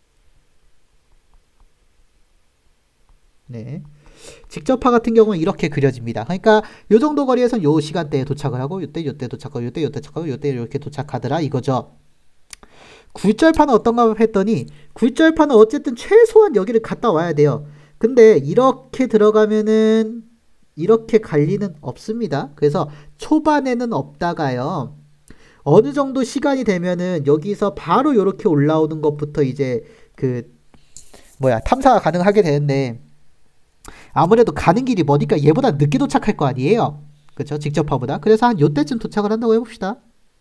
네. 직접파 같은 경우는 이렇게 그려집니다. 그러니까 요 정도 거리에선 요 시간대에 도착을 하고 요때 요때 도착하고 요때 요때 도착하고 요때 이렇게 도착하더라 이거죠. 굴절파는 어떤가 했더니 굴절파는 어쨌든 최소한 여기를 갔다 와야 돼요. 근데 이렇게 들어가면은 이렇게 갈 리는 없습니다. 그래서 초반에는 없다가요. 어느 정도 시간이 되면은 여기서 바로 이렇게 올라오는 것부터 이제 그 뭐야 탐사가 가능하게 되는데 아무래도 가는 길이 머니까 얘보다 늦게 도착할 거 아니에요. 그렇죠? 직접파보다. 그래서 한 요때쯤 도착을 한다고 해봅시다.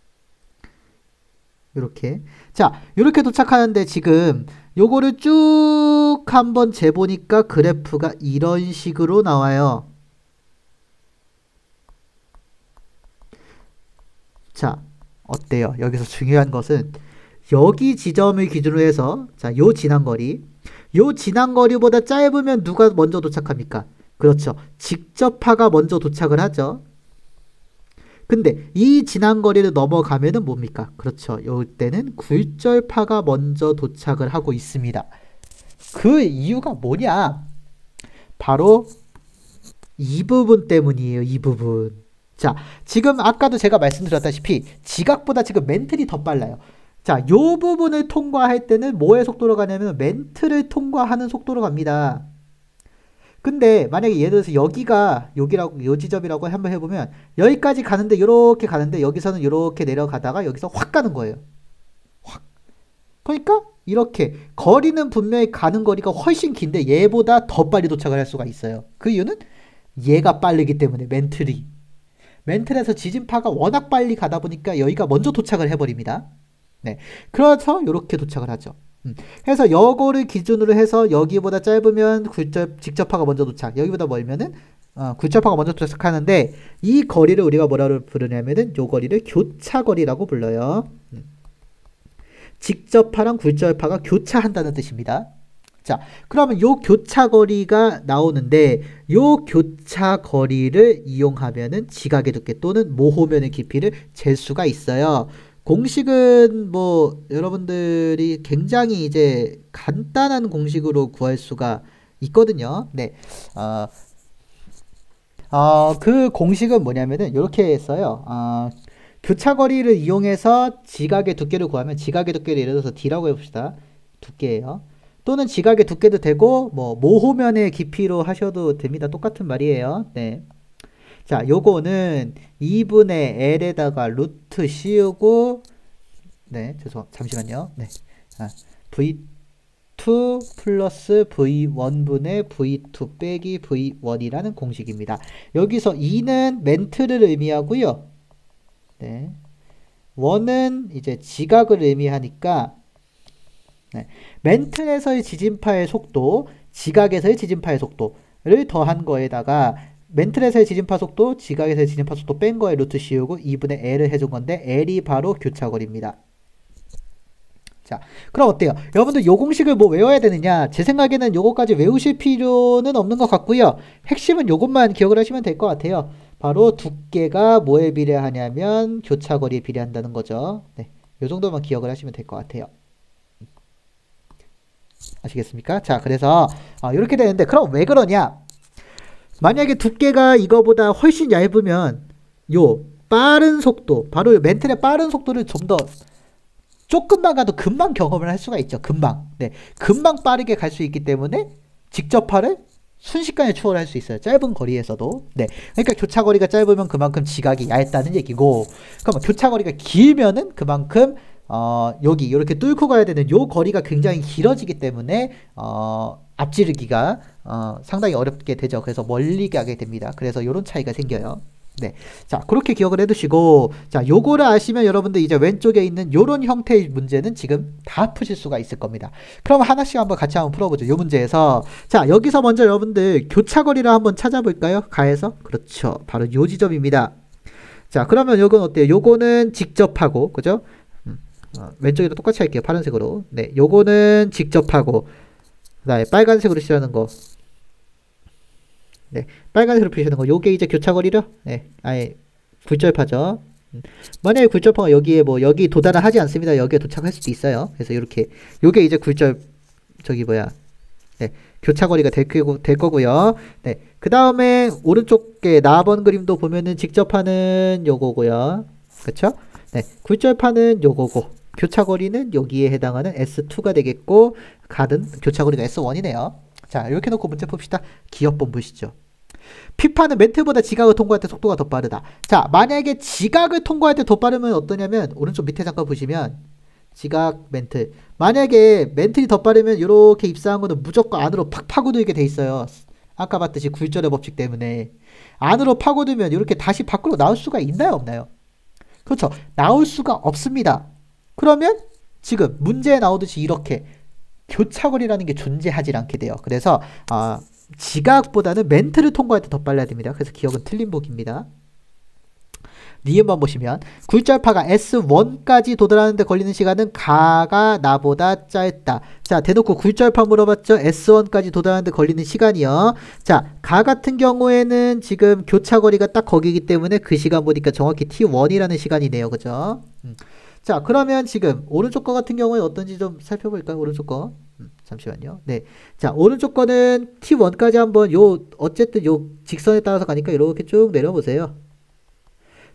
이렇게. 자, 이렇게 도착하는데 지금 요거를 쭉 한번 재보니까 그래프가 이런 식으로 나와요. 자, 어때요? 여기서 중요한 것은 여기 지점을 기준으로 해서 자, 요 지난거리 요 지난거리보다 짧으면 누가 먼저 도착합니까? 그렇죠. 직접파가 먼저 도착을 하죠. 근데 이 지난거리를 넘어가면은 뭡니까? 그렇죠. 요때는 굴절파가 먼저 도착을 하고 있습니다. 그 이유가 뭐냐? 바로 이 부분 때문이에요. 이 부분. 자, 지금 아까도 제가 말씀드렸다시피 지각보다 지금 멘틀이 더 빨라요. 자, 요 부분을 통과할 때는 뭐의 속도로 가냐면 멘틀을 통과하는 속도로 갑니다. 근데 만약에 예를 들어서 여기가 여기라고 요 지점이라고 한번 해보면 여기까지 가는데 이렇게 가는데 여기서는 이렇게 내려가다가 여기서 확 가는 거예요. 확. 그러니까 이렇게 거리는 분명히 가는 거리가 훨씬 긴데 얘보다 더 빨리 도착을 할 수가 있어요. 그 이유는 얘가 빠르기 때문에 멘틀이 멘틀에서 지진파가 워낙 빨리 가다 보니까 여기가 먼저 도착을 해버립니다. 네, 그래서 이렇게 도착을 하죠. 음. 그래서 요거를 기준으로 해서 여기보다 짧으면 굴절, 직접파가 먼저 도착, 여기보다 멀면은 어, 굴절파가 먼저 도착하는데 이 거리를 우리가 뭐라고 부르냐면은 요 거리를 교차거리라고 불러요. 음. 직접파랑 굴절파가 교차한다는 뜻입니다. 자, 그러면 요 교차거리가 나오는데 요 교차거리를 이용하면은 지각의 두께 또는 모호면의 깊이를 잴 수가 있어요. 공식은 뭐 여러분들이 굉장히 이제 간단한 공식으로 구할 수가 있거든요. 네. 어, 어, 그 공식은 뭐냐면은 이렇게 했어요. 어, 교차거리를 이용해서 지각의 두께를 구하면 지각의 두께를 예를 들어서 D라고 해봅시다. 두께예요. 또는 지각의 두께도 되고 뭐 모호면의 깊이로 하셔도 됩니다. 똑같은 말이에요. 네. 자, 요거는 이분의 L에다가 루트 씌우고 네, 죄송, 잠시만요. 네. 아, 브이 투 플러스 브이 원분의 브이 투 빼기 브이 원이라는 공식입니다. 여기서 이는 멘트를 의미하고요. 네. 원은 이제 지각을 의미하니까 네. 멘틀에서의 지진파의 속도, 지각에서의 지진파의 속도를 더한 거에다가 멘틀에서의 지진파 속도, 지각에서의 지진파 속도 뺀 거에 루트 씌우고 이분의 L을 해준 건데 L이 바로 교차거리입니다. 자, 그럼 어때요? 여러분들 요 공식을 뭐 외워야 되느냐? 제 생각에는 요거까지 외우실 필요는 없는 것 같고요. 핵심은 요것만 기억을 하시면 될 것 같아요. 바로 두께가 뭐에 비례하냐면 교차거리에 비례한다는 거죠. 네, 요 정도만 기억을 하시면 될 것 같아요. 아시겠습니까? 자, 그래서 어, 이렇게 되는데 그럼 왜 그러냐? 만약에 두께가 이거보다 훨씬 얇으면 요 빠른 속도, 바로 멘틀의 빠른 속도를 좀 더 조금만 가도 금방 경험을 할 수가 있죠. 금방. 네, 금방 빠르게 갈 수 있기 때문에 직접파를 순식간에 추월할 수 있어요. 짧은 거리에서도. 네, 그러니까 교차거리가 짧으면 그만큼 지각이 얇다는 얘기고, 그럼 교차거리가 길면은 그만큼 어, 여기 이렇게 뚫고 가야 되는 요 거리가 굉장히 길어지기 때문에 어, 앞지르기가 어, 상당히 어렵게 되죠. 그래서 멀리 가게 됩니다. 그래서 요런 차이가 생겨요. 네, 자, 그렇게 기억을 해두시고, 자, 요거를 아시면 여러분들 이제 왼쪽에 있는 요런 형태의 문제는 지금 다 푸실 수가 있을 겁니다. 그럼 하나씩 한번 같이 한번 풀어보죠. 요 문제에서. 자, 여기서 먼저 여러분들 교차거리를 한번 찾아볼까요? 가에서. 그렇죠. 바로 요 지점입니다. 자, 그러면 요건 어때요? 요거는 직접하고, 그죠? 음, 어, 왼쪽에도 똑같이 할게요. 파란색으로. 네, 요거는 직접하고, 그 다음에 빨간색으로 칠하는 거. 네, 빨간색으로 표시하는 거. 요게 이제 교차거리죠? 네, 아예 굴절파죠. 음. 만약에 굴절파가 여기에 뭐 여기 도달을 하지 않습니다. 여기에 도착할 수도 있어요. 그래서 이렇게 요게 이제 굴절 저기 뭐야? 네, 교차거리가 될, 거고, 될 거고요. 네, 그 다음에 오른쪽에 나번 그림도 보면은 직접파는 요거고요. 그쵸? 네, 굴절파는 요거고 교차거리는 여기에 해당하는 에스 투가 되겠고 가든 교차거리가 에스 원이네요. 자, 이렇게 놓고 문제 봅시다. 기억본 보시죠. P파는 멘틀보다 지각을 통과할 때 속도가 더 빠르다. 자, 만약에 지각을 통과할 때 더 빠르면 어떠냐면 오른쪽 밑에 잠깐 보시면 지각 멘틀. 만약에 멘틀이 더 빠르면 이렇게 입사한 거는 무조건 안으로 팍 파고들게 돼 있어요. 아까 봤듯이 굴절의 법칙 때문에 안으로 파고들면 이렇게 다시 밖으로 나올 수가 있나요, 없나요? 그렇죠. 나올 수가 없습니다. 그러면 지금 문제에 나오듯이 이렇게 교차거리라는 게 존재하지 않게 돼요. 그래서 어, 지각보다는 멘트를 통과할 때 더 빨라야 됩니다. 그래서 기억은 틀린 복입니다. 니은번 보시면 굴절파가 에스 원까지 도달하는데 걸리는 시간은 가가 나보다 짧다. 자, 대놓고 굴절파 물어봤죠. 에스 원까지 도달하는데 걸리는 시간이요. 자, 가 같은 경우에는 지금 교차거리가 딱 거기이기 때문에 그 시간 보니까 정확히 티 원이라는 시간이네요. 그죠? 음. 자, 그러면 지금 오른쪽 거 같은 경우에 어떤지 좀 살펴볼까요? 오른쪽 거. 음, 잠시만요. 네. 자, 오른쪽 거는 티 원까지 한번 요 어쨌든 요 직선에 따라서 가니까 이렇게 쭉 내려보세요.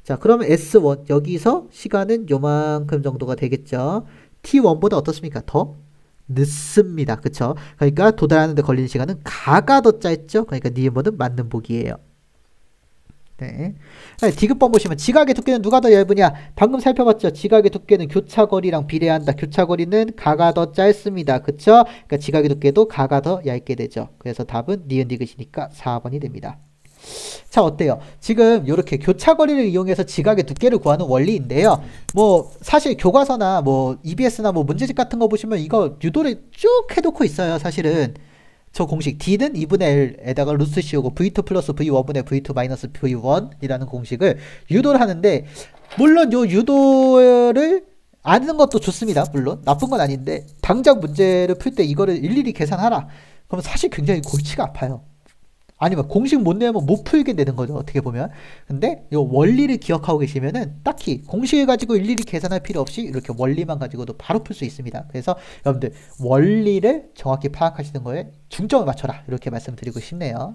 자, 그러면 에스 원 여기서 시간은 요만큼 정도가 되겠죠. 티 원보다 어떻습니까? 더 늦습니다. 그쵸? 그러니까 도달하는 데 걸리는 시간은 가가 더 짧죠? 그러니까 니은번은 맞는 보기예요. 네. 디귿번 보시면 지각의 두께는 누가 더 얇으냐? 방금 살펴봤죠? 지각의 두께는 교차거리랑 비례한다. 교차거리는 가가 더 짧습니다. 그쵸? 그러니까 지각의 두께도 가가 더 얇게 되죠. 그래서 답은 니은 디귿이니까 사 번이 됩니다. 자, 어때요? 지금 이렇게 교차거리를 이용해서 지각의 두께를 구하는 원리인데요. 뭐 사실 교과서나 뭐 이비에스나 뭐 문제집 같은 거 보시면 이거 유도를 쭉 해놓고 있어요. 사실은 저 공식 D는 이분의 L에다가 루트 씌우고 브이 투 플러스 브이 원분의 브이 투 마이너스 브이 원이라는 공식을 유도를 하는데, 물론 요 유도를 아는 것도 좋습니다. 물론 나쁜 건 아닌데 당장 문제를 풀 때 이거를 일일이 계산하라 그러면 사실 굉장히 골치가 아파요. 아니면 공식 못 내면 못 풀게 되는 거죠. 어떻게 보면. 근데 이 원리를 기억하고 계시면은 딱히 공식을 가지고 일일이 계산할 필요 없이 이렇게 원리만 가지고도 바로 풀 수 있습니다. 그래서 여러분들 원리를 정확히 파악하시는 거에 중점을 맞춰라. 이렇게 말씀드리고 싶네요.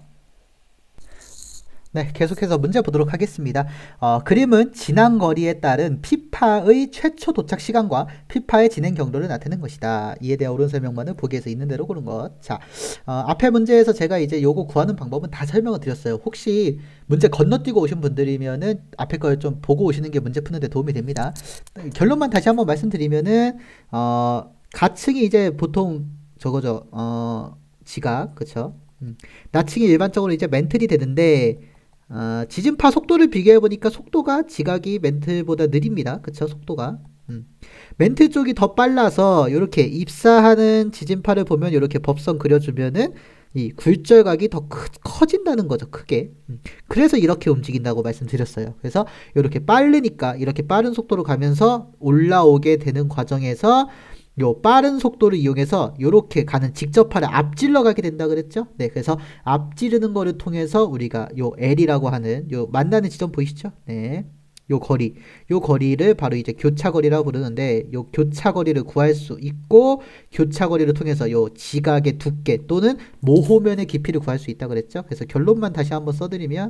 네, 계속해서 문제 보도록 하겠습니다. 어, 그림은 지난 거리에 따른 피파의 최초 도착 시간과 피파의 진행 경로를 나타내는 것이다. 이에 대한 옳은 설명만은 보기에서 있는 대로 고른 것. 자, 어, 앞에 문제에서 제가 이제 요거 구하는 방법은 다 설명을 드렸어요. 혹시 문제 건너뛰고 오신 분들이면은 앞에 걸 좀 보고 오시는 게 문제 푸는데 도움이 됩니다. 결론만 다시 한번 말씀드리면은 어, 가층이 이제 보통 저거죠. 어, 지각, 그쵸? 음, 나층이 일반적으로 이제 멘틀이 되는데 어, 지진파 속도를 비교해보니까 속도가 지각이 멘틀보다 느립니다. 그쵸? 속도가. 음. 멘틀 쪽이 더 빨라서 이렇게 입사하는 지진파를 보면 이렇게 법선 그려주면은 이 굴절각이 더 크, 커진다는 거죠. 크게. 음. 그래서 이렇게 움직인다고 말씀드렸어요. 그래서 이렇게 빠르니까 이렇게 빠른 속도로 가면서 올라오게 되는 과정에서 요 빠른 속도를 이용해서 요렇게 가는 직접파를 앞질러 가게 된다 그랬죠? 네, 그래서 앞지르는 거를 통해서 우리가 요 L이라고 하는 요 만나는 지점 보이시죠? 네, 요 거리, 요 거리를 바로 이제 교차거리라고 부르는데 요 교차거리를 구할 수 있고 교차거리를 통해서 요 지각의 두께 또는 모호면의 깊이를 구할 수 있다 그랬죠? 그래서 결론만 다시 한번 써드리면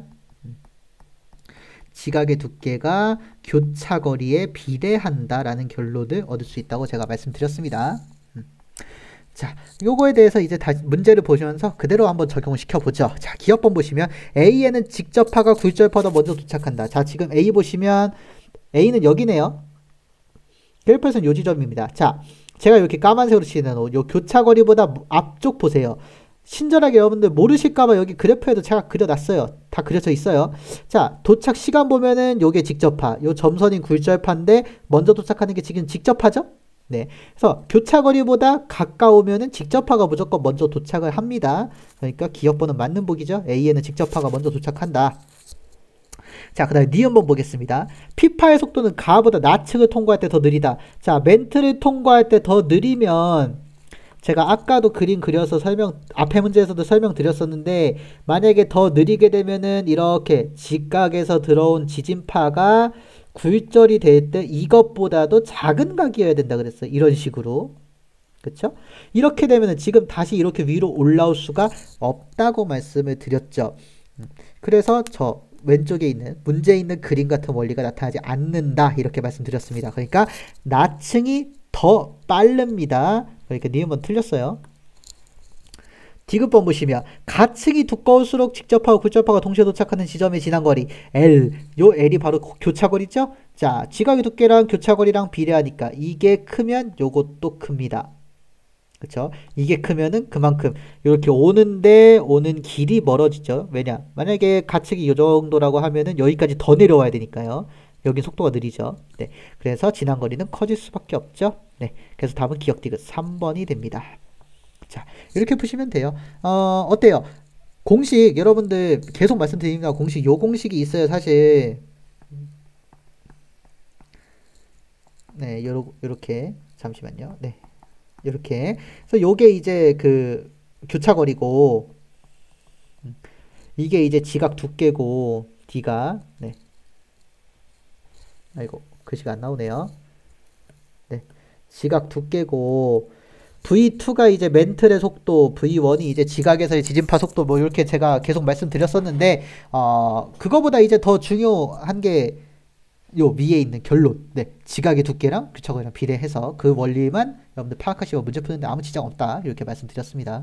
지각의 두께가 교차거리에 비례한다라는 결론을 얻을 수 있다고 제가 말씀드렸습니다. 음. 자, 요거에 대해서 이제 다시 문제를 보시면서 그대로 한번 적용을 시켜보죠. 자, 기억번 보시면 A에는 직접파가 굴절파보다 먼저 도착한다. 자, 지금 A 보시면 A는 여기네요. 결편선 요 지점입니다. 자, 제가 이렇게 까만색으로 칠해놓은 요 교차거리보다 앞쪽 보세요. 친절하게 여러분들 모르실까봐 여기 그래프에도 제가 그려놨어요. 다 그려져 있어요. 자, 도착 시간 보면은 요게 직접파, 요 점선인 굴절파인데 먼저 도착하는 게 지금 직접파죠? 네. 그래서 교차거리보다 가까우면은 직접파가 무조건 먼저 도착을 합니다. 그러니까 기억번은 맞는 보기죠. A에는 직접파가 먼저 도착한다. 자, 그 다음에 니은번 보겠습니다. 피파의 속도는 가보다 나측을 통과할 때 더 느리다. 자, 멘트를 통과할 때 더 느리면 제가 아까도 그림 그려서 설명, 앞에 문제에서도 설명드렸었는데 만약에 더 느리게 되면은 이렇게 직각에서 들어온 지진파가 굴절이 될 때 이것보다도 작은 각이어야 된다 그랬어요. 이런 식으로. 그쵸? 이렇게 되면은 지금 다시 이렇게 위로 올라올 수가 없다고 말씀을 드렸죠. 그래서 저 왼쪽에 있는 문제 있는 그림 같은 원리가 나타나지 않는다 이렇게 말씀드렸습니다. 그러니까 나층이 더 빠릅니다. 그러니까 니은번 틀렸어요. 디귿번 보시면 가층이 두꺼울수록 직접파와 굴절파가 동시에 도착하는 지점의 지난거리 L, 요 L이 바로 교차거리죠. 자, 지각의 두께랑 교차거리랑 비례하니까 이게 크면 요것도 큽니다. 그쵸? 이게 크면은 그만큼 이렇게 오는데 오는 길이 멀어지죠. 왜냐? 만약에 가측이 요 정도라고 하면은 여기까지 더 내려와야 되니까요. 여기 속도가 느리죠. 네. 그래서 지난 거리는 커질 수밖에 없죠. 네. 그래서 답은 기억 디귿 삼 번이 됩니다. 자, 이렇게 푸시면 돼요. 어, 어때요? 공식 여러분들 계속 말씀드립니다. 공식 요 공식이 있어요, 사실. 네, 요러, 요렇게 잠시만요. 네. 요렇게. 그래서 요게 이제 그 교차거리고 이게 이제 지각 두께고 D가 네. 아이고 글씨가 안 나오네요. 네, 지각 두께고 브이 투가 이제 멘틀의 속도, 브이 원이 이제 지각에서의 지진파 속도 뭐 이렇게 제가 계속 말씀드렸었는데 어 그거보다 이제 더 중요한 게 요 위에 있는 결론, 네, 지각의 두께랑 교차거리랑 비례해서 그 원리만 여러분들 파악하시고 문제 푸는데 아무 지장 없다 이렇게 말씀드렸습니다.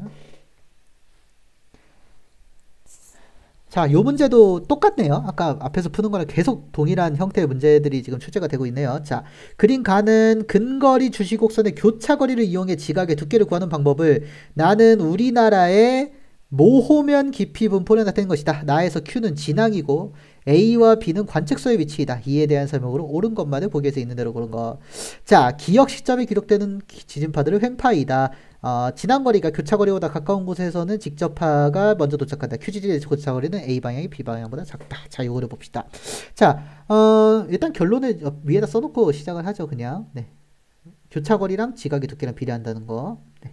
자, 요 문제도 똑같네요. 아까 앞에서 푸는 거랑 계속 동일한 형태의 문제들이 지금 출제가 되고 있네요. 자, 그린 가는 근거리 주시곡선의 교차거리를 이용해 지각의 두께를 구하는 방법을 나는 우리나라의 모호면 깊이 분포를 나타낸 것이다. 나에서 Q는 진항이고 A와 B는 관측소의 위치이다. 이에 대한 설명으로 옳은 것만을 보기에서 있는 대로 고른 거. 자, 기역 시점에 기록되는 지진파들은 횡파이다. 어, 진항거리가 교차거리보다 가까운 곳에서는 직접파가 먼저 도착한다. Q지지의 교차거리는 A 방향이 B 방향보다 작다. 자, 요거를 봅시다. 자, 어, 일단 결론을 위에다 써놓고 시작을 하죠. 그냥. 네. 교차거리랑 지각의 두께랑 비례한다는 거. 네.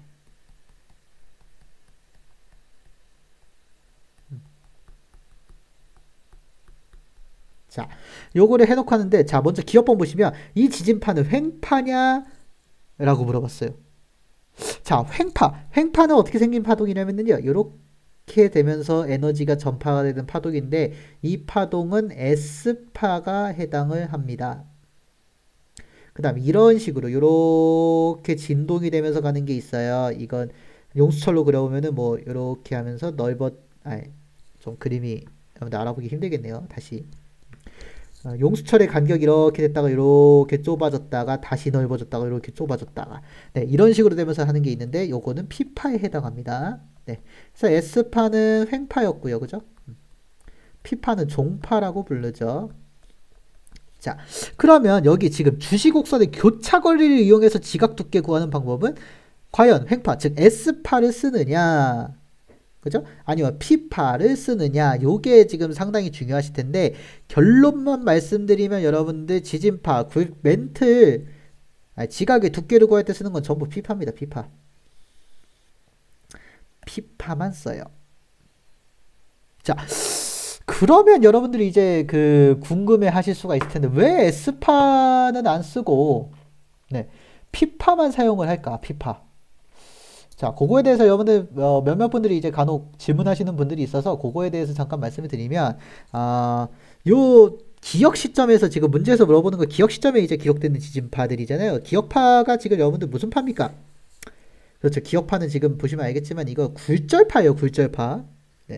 자, 요거를 해놓고 하는데, 자, 먼저 기억번 보시면, 이 지진파는 횡파냐? 라고 물어봤어요. 자, 횡파. 횡파는 어떻게 생긴 파동이냐면요, 요렇게 되면서 에너지가 전파가 되는 파동인데, 이 파동은 S파가 해당을 합니다. 그 다음, 이런 식으로, 요렇게 진동이 되면서 가는 게 있어요. 이건 용수철로 그려보면은 뭐, 요렇게 하면서 넓어, 아니, 좀 그림이, 여러분들 알아보기 힘들겠네요. 다시. 어, 용수철의 간격이 이렇게 됐다가 이렇게 좁아졌다가 다시 넓어졌다가 이렇게 좁아졌다가 네, 이런 식으로 되면서 하는 게 있는데 요거는 P파에 해당합니다. 네, 그래서 S파는 횡파였고요. 그죠? P파는 종파라고 부르죠. 자, 그러면 여기 지금 주시곡선의 교차거리를 이용해서 지각 두께 구하는 방법은 과연 횡파, 즉 S파를 쓰느냐 그죠? 아니면 P파를 쓰느냐 요게 지금 상당히 중요하실 텐데 결론만 말씀드리면 여러분들 지진파, 구, 멘트 아니, 지각의 두께를 구할 때 쓰는 건 전부 P파입니다. P파 P파만 써요. 자, 그러면 여러분들이 이제 그 궁금해 하실 수가 있을 텐데 왜 S파는 안 쓰고 네, P파만 사용을 할까? P파 자, 그거에 대해서 여러분들 어, 몇몇 분들이 이제 간혹 질문하시는 분들이 있어서 그거에 대해서 잠깐 말씀을 드리면 아, 요 기역 시점에서 지금 문제에서 물어보는 거 기역 시점에 이제 기록되는 지진파들이잖아요. 기역파가 지금 여러분들 무슨 파입니까? 그렇죠. 기역파는 지금 보시면 알겠지만 이거 굴절파예요. 굴절파. 네.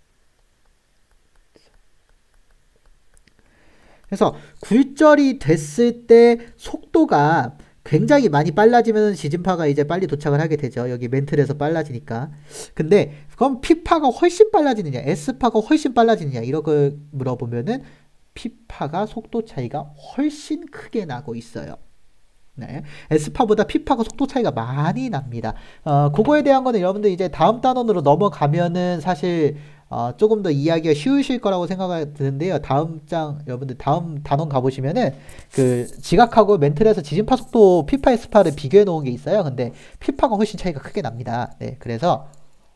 그래서 굴절이 됐을 때 속도가 굉장히 많이 빨라지면 지진파가 이제 빨리 도착을 하게 되죠. 여기 멘틀에서 빨라지니까. 근데 그럼 P파가 훨씬 빨라지느냐 S파가 훨씬 빨라지느냐 이렇게 물어보면은 P파가 속도 차이가 훨씬 크게 나고 있어요. 네. S파보다 P파가 속도 차이가 많이 납니다. 어, 그거에 대한 거는 여러분들 이제 다음 단원으로 넘어가면은 사실 어, 조금 더 이해하기가 쉬우실 거라고 생각이 드는데요. 다음 장, 여러분들 다음 단원 가보시면은 그 지각하고 멘틀에서 지진파 속도 P파, S파를 비교해 놓은 게 있어요. 근데 P파가 훨씬 차이가 크게 납니다. 네, 그래서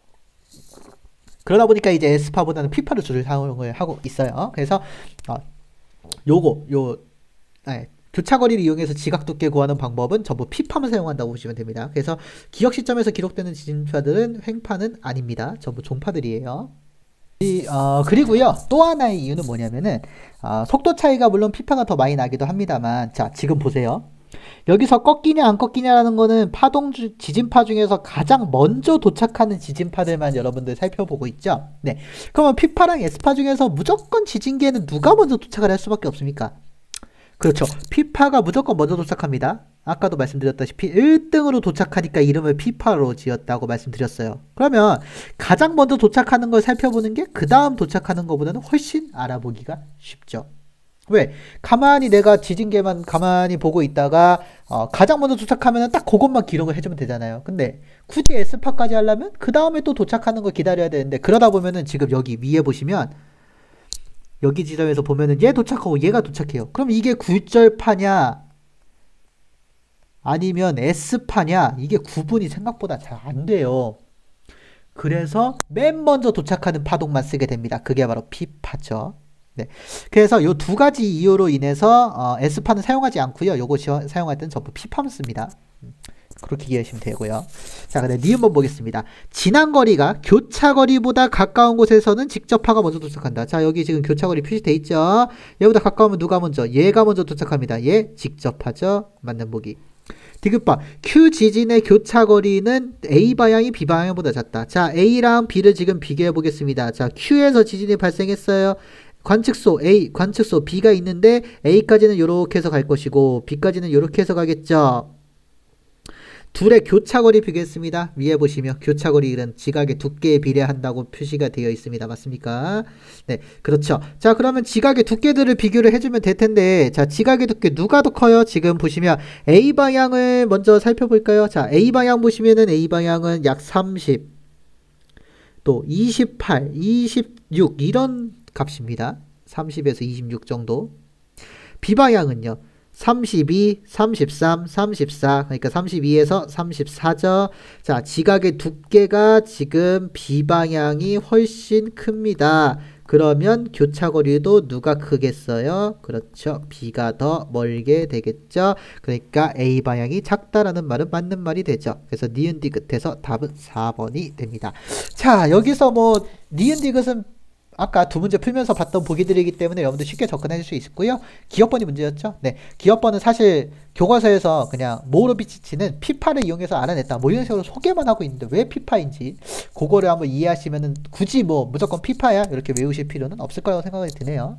그러다 보니까 이제 S파보다는 P파를 주로 사용을 하고 있어요. 그래서 어, 요거, 요, 네, 교차거리를 이용해서 지각 두께 구하는 방법은 전부 P파만 사용한다고 보시면 됩니다. 그래서 기역 시점에서 기록되는 지진파들은 횡파는 아닙니다. 전부 종파들이에요. 이, 어, 그리고요 또 하나의 이유는 뭐냐면은 어, 속도 차이가 물론 P파가 더 많이 나기도 합니다만 자 지금 보세요 여기서 꺾이냐 안 꺾이냐라는 거는 파동 주, 지진파 중에서 가장 먼저 도착하는 지진파들만 여러분들 살펴보고 있죠. 네, 그러면 P파랑 S파 중에서 무조건 지진계에는 누가 먼저 도착을 할 수밖에 없습니까? 그렇죠. P파가 무조건 먼저 도착합니다. 아까도 말씀드렸다시피 일 등으로 도착하니까 이름을 P파로 지었다고 말씀드렸어요. 그러면 가장 먼저 도착하는 걸 살펴보는 게 그 다음 도착하는 것보다는 훨씬 알아보기가 쉽죠. 왜? 가만히 내가 지진계만 가만히 보고 있다가 어, 가장 먼저 도착하면 딱 그것만 기록을 해주면 되잖아요. 근데 굳이 S파까지 하려면 그 다음에 또 도착하는 걸 기다려야 되는데 그러다 보면은 지금 여기 위에 보시면 여기 지점에서 보면은 얘 도착하고 얘가 도착해요. 그럼 이게 굴절파냐 아니면 S파냐 이게 구분이 생각보다 잘 안 돼요. 그래서 맨 먼저 도착하는 파동만 쓰게 됩니다. 그게 바로 P파죠. 네. 그래서 이 두 가지 이유로 인해서 어, S파는 사용하지 않고요. 요거 사용할 때는 전부 P파만 씁니다. 그렇게 이해하시면 되고요. 자, 근데 니은번 보겠습니다. 지난 거리가 교차거리보다 가까운 곳에서는 직접파가 먼저 도착한다. 자, 여기 지금 교차거리 표시돼 있죠. 얘보다 가까우면 누가 먼저? 얘가 먼저 도착합니다. 얘 직접하죠. 맞는 보기. 디귿바 Q 지진의 교차거리는 A 방향이 B 방향보다 작다. 자, A랑 B를 지금 비교해 보겠습니다. 자, Q에서 지진이 발생했어요. 관측소 A, 관측소 B가 있는데 A까지는 이렇게 해서 갈 것이고 B까지는 이렇게 해서 가겠죠. 둘의 교차거리 비교했습니다. 위에 보시면 교차거리는 지각의 두께에 비례한다고 표시가 되어 있습니다. 맞습니까? 네, 그렇죠. 자, 그러면 지각의 두께들을 비교를 해주면 될 텐데, 자, 지각의 두께 누가 더 커요? 지금 보시면 A 방향을 먼저 살펴볼까요? 자, A 방향 보시면은 A 방향은 약 삼십, 또 이십팔, 이십육 이런 값입니다. 삼십에서 이십육 정도. B 방향은요. 삼십이, 삼십삼, 삼십사, 그러니까 삼십이에서 삼십사죠. 자, 지각의 두께가 지금 B방향이 훨씬 큽니다. 그러면 교차거리도 누가 크겠어요? 그렇죠. B가 더 멀게 되겠죠. 그러니까 A방향이 작다라는 말은 맞는 말이 되죠. 그래서 니은 디귿에서 답은 사 번이 됩니다. 자, 여기서 뭐 니은 디귿은 아까 두 문제 풀면서 봤던 보기들이기 때문에 여러분들 쉽게 접근하실 수 있고요. 기업번이 문제였죠. 네, 기업번은 사실 교과서에서 그냥 모로 비치치는 피파를 이용해서 알아냈다. 뭐 이런 식으로 소개만 하고 있는데 왜 피파인지 그거를 한번 이해하시면은 굳이 뭐 무조건 피파야 이렇게 외우실 필요는 없을 거라고 생각이 드네요.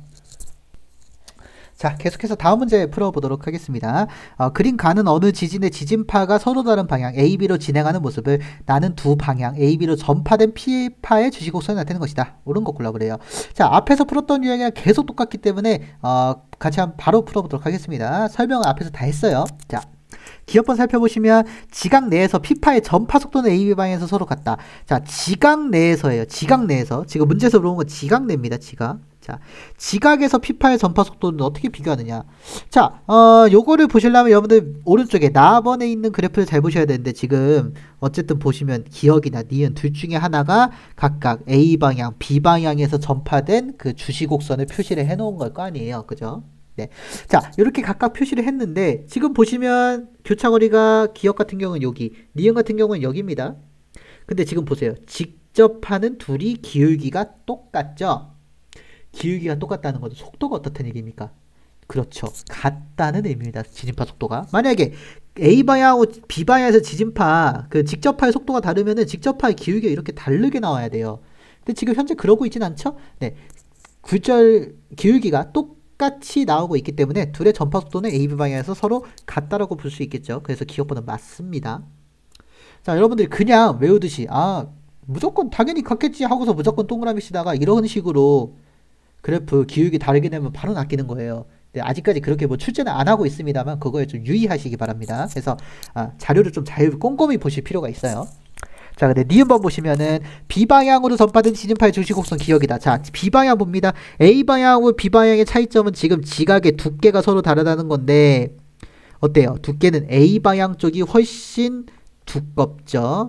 자, 계속해서 다음 문제 풀어보도록 하겠습니다. 어, 그림 가는 어느 지진의 지진파가 서로 다른 방향 A, B로 진행하는 모습을 나는 두 방향 A, B로 전파된 P파의 주시곡선이 나타내는 것이다. 옳은 거 골라보래요. 자, 앞에서 풀었던 유형이랑 계속 똑같기 때문에 어, 같이 한번 바로 풀어보도록 하겠습니다. 설명을 앞에서 다 했어요. 자, 기업번 살펴보시면 지각 내에서 P파의 전파 속도는 A, B 방향에서 서로 같다. 자, 지각 내에서예요. 지각 내에서. 지금 문제에서 물어본 건 지각 내입니다. 지각. 자, 지각에서 P파의 전파 속도는 어떻게 비교하느냐. 자, 어, 요거를 보시려면 여러분들 오른쪽에 나번에 있는 그래프를 잘 보셔야 되는데 지금 어쨌든 보시면 기억이나 니은 둘 중에 하나가 각각 A 방향, B 방향에서 전파된 그 주시곡선을 표시를 해 놓은 걸 거 아니에요. 그죠? 네. 자, 이렇게 각각 표시를 했는데 지금 보시면 교차거리가 기억 같은 경우는 여기, 니은 같은 경우는 여기입니다. 근데 지금 보세요. 직접 하는 둘이 기울기가 똑같죠? 기울기가 똑같다는 것은 속도가 어떻다는 얘기입니까? 그렇죠. 같다는 의미입니다. 지진파 속도가. 만약에 A방향하고 B방향에서 지진파, 그 직접파의 속도가 다르면은 직접파의 기울기가 이렇게 다르게 나와야 돼요. 근데 지금 현재 그러고 있진 않죠? 네. 굴절 기울기가 똑같이 나오고 있기 때문에 둘의 전파 속도는 A, B방향에서 서로 같다라고 볼 수 있겠죠. 그래서 기억번은 맞습니다. 자, 여러분들이 그냥 외우듯이, 아, 무조건 당연히 같겠지 하고서 무조건 동그라미 치다가 이런 식으로 그래프 기울기 다르게 되면 바로 낚이는 거예요. 네, 아직까지 그렇게 뭐 출제는 안 하고 있습니다만 그거에 좀 유의하시기 바랍니다. 그래서 아, 자료를 좀 잘 꼼꼼히 보실 필요가 있어요. 자, 근데 니은번 보시면은 B방향으로 전파된 지진파의 주시곡선 기억이다. 자, B방향 봅니다. A방향하고 B방향의 차이점은 지금 지각의 두께가 서로 다르다는 건데 어때요? 두께는 A방향 쪽이 훨씬 두껍죠.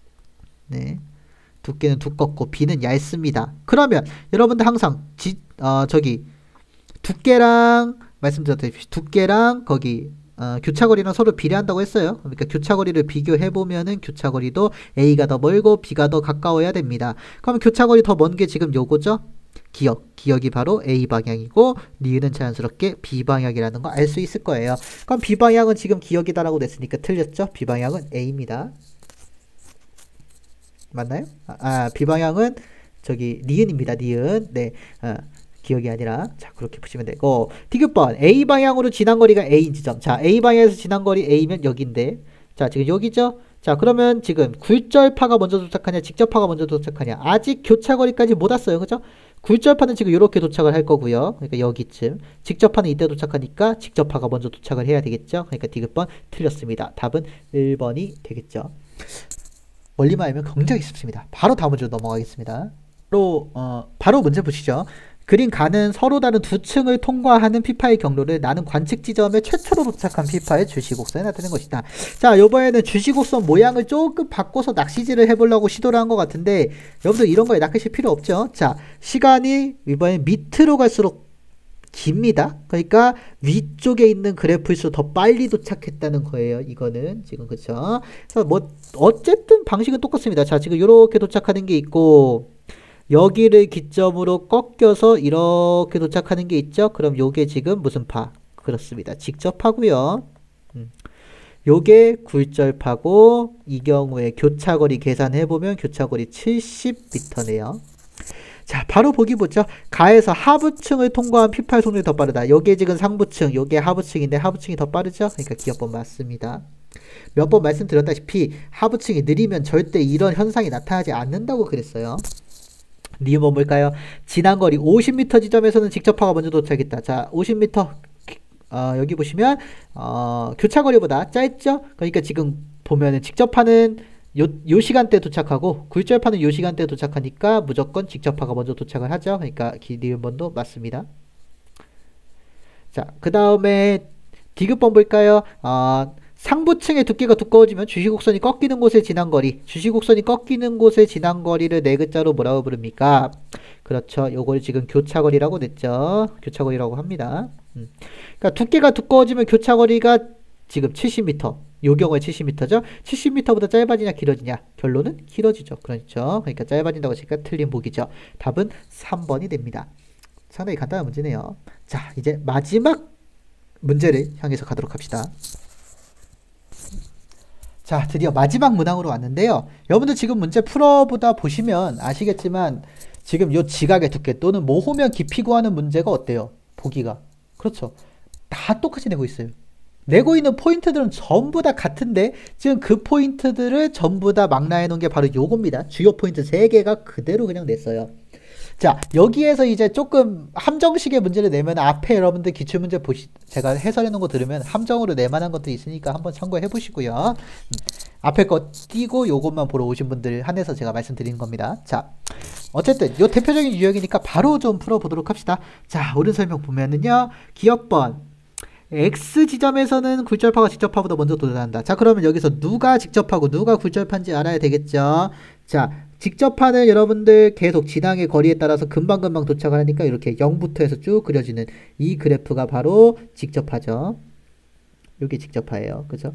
네. 두께는 두껍고 B는 얇습니다. 그러면 여러분들 항상 지, 어, 저기 두께랑 말씀드렸듯이 두께랑 거기 어, 교차거리랑 서로 비례한다고 했어요. 그러니까 교차거리를 비교해 보면은 교차거리도 A가 더 멀고 B가 더 가까워야 됩니다. 그러면 교차거리 더 먼 게 지금 요거죠. 기억, 기억이 바로 A 방향이고 니은은 자연스럽게 B 방향이라는 거 알 수 있을 거예요. 그럼 B 방향은 지금 기억이다라고 냈으니까 틀렸죠. B 방향은 A입니다. 맞나요? 아, 아 B방향은 저기 니은입니다. 니은. 네. 아, 기억이 아니라 자 그렇게 보시면 되고 디귿번 A방향으로 지난 거리가 A인 지점. 자, A방향에서 지난 거리 A면 여기인데 자 지금 여기죠? 자 그러면 지금 굴절파가 먼저 도착하냐 직접파가 먼저 도착하냐. 아직 교차거리까지 못 왔어요. 그죠? 굴절파는 지금 이렇게 도착을 할 거고요. 그러니까 여기쯤. 직접파는 이때 도착하니까 직접파가 먼저 도착을 해야 되겠죠. 그러니까 디귿번 틀렸습니다. 답은 일 번이 되겠죠. 원리만 알면 굉장히 쉽습니다. 바로 다음 문제로 넘어가겠습니다. 바로, 어, 바로 문제 보시죠. 그림 가는 서로 다른 두 층을 통과하는 피파의 경로를 나는 관측 지점에 최초로 도착한 피파의 주시곡선에 나타낸 것이다. 자, 이번에는 주시곡선 모양을 조금 바꿔서 낚시질을 해보려고 시도를 한 것 같은데 여러분들 이런 거에 낚으실 필요 없죠. 자, 시간이 이번엔 밑으로 갈수록 깁니다. 그러니까 위쪽에 있는 그래프일수록 더 빨리 도착했다는 거예요. 이거는 지금 그쵸? 그래서 뭐 어쨌든 방식은 똑같습니다. 자, 지금 이렇게 도착하는 게 있고 여기를 기점으로 꺾여서 이렇게 도착하는 게 있죠? 그럼 요게 지금 무슨 파? 그렇습니다. 직접하고요. 음. 요게 굴절파고 이 경우에 교차거리 계산해보면 교차거리 칠십 미터네요. 자, 바로 보기 보죠. 가에서 하부층을 통과한 피파의 속력이 더 빠르다. 요게 지금 상부층, 요게 하부층인데 하부층이 더 빠르죠? 그러니까 기억번 맞습니다. 몇 번 말씀드렸다시피 하부층이 느리면 절대 이런 현상이 나타나지 않는다고 그랬어요. 니은 뭘까요? 지난 거리 오십 미터 지점에서는 직접파가 먼저 도착했다. 자, 오십 미터 어, 여기 보시면 어, 교차거리보다 짧죠? 그러니까 지금 보면은 직접파는 요, 요 시간대에 도착하고 굴절파는 요 시간대에 도착하니까 무조건 직접파가 먼저 도착을 하죠. 그러니까 니은 번도 맞습니다. 자, 그 다음에 디귿번 볼까요? 어, 상부층의 두께가 두꺼워지면 주시곡선이 꺾이는 곳에 지난 거리, 주시곡선이 꺾이는 곳에 지난 거리를 네 글자로 뭐라고 부릅니까? 그렇죠. 요걸 지금 교차거리라고 냈죠. 교차거리라고 합니다. 음. 그러니까 두께가 두꺼워지면 교차거리가 지금 칠십 미터, 요 경우에 칠십 미터죠. 칠십 미터보다 짧아지냐 길어지냐? 결론은 길어지죠. 그렇죠. 그러니까 짧아진다고 하니까 틀린 보기죠. 답은 삼 번이 됩니다. 상당히 간단한 문제네요. 자, 이제 마지막 문제를 향해서 가도록 합시다. 자, 드디어 마지막 문항으로 왔는데요. 여러분들 지금 문제 풀어보다 보시면 아시겠지만 지금 요 지각의 두께 또는 모호면 깊이 구하는 문제가 어때요? 보기가. 그렇죠. 다 똑같이 내고 있어요. 내고 있는 포인트들은 전부 다 같은데 지금 그 포인트들을 전부 다 망라해 놓은 게 바로 요겁니다. 주요 포인트 세 개가 그대로 그냥 냈어요. 자, 여기에서 이제 조금 함정식의 문제를 내면 앞에 여러분들 기출문제 보시, 제가 해설해 놓은 거 들으면 함정으로 낼만한 것도 있으니까 한번 참고해 보시고요. 음, 앞에 거 띄고 요것만 보러 오신 분들 한해서 제가 말씀드리는 겁니다. 자, 어쨌든 요 대표적인 유형이니까 바로 좀 풀어보도록 합시다. 자, 오른 설명 보면은요. 기억번 X 지점에서는 굴절파가 직접파보다 먼저 도달한다. 자, 그러면 여기서 누가 직접하고 누가 굴절파인지 알아야 되겠죠. 자, 직접파는 여러분들 계속 진항의 거리에 따라서 금방금방 도착을 하니까 이렇게 영부터 해서 쭉 그려지는 이 그래프가 바로 직접파죠. 이게 직접파예요. 그죠?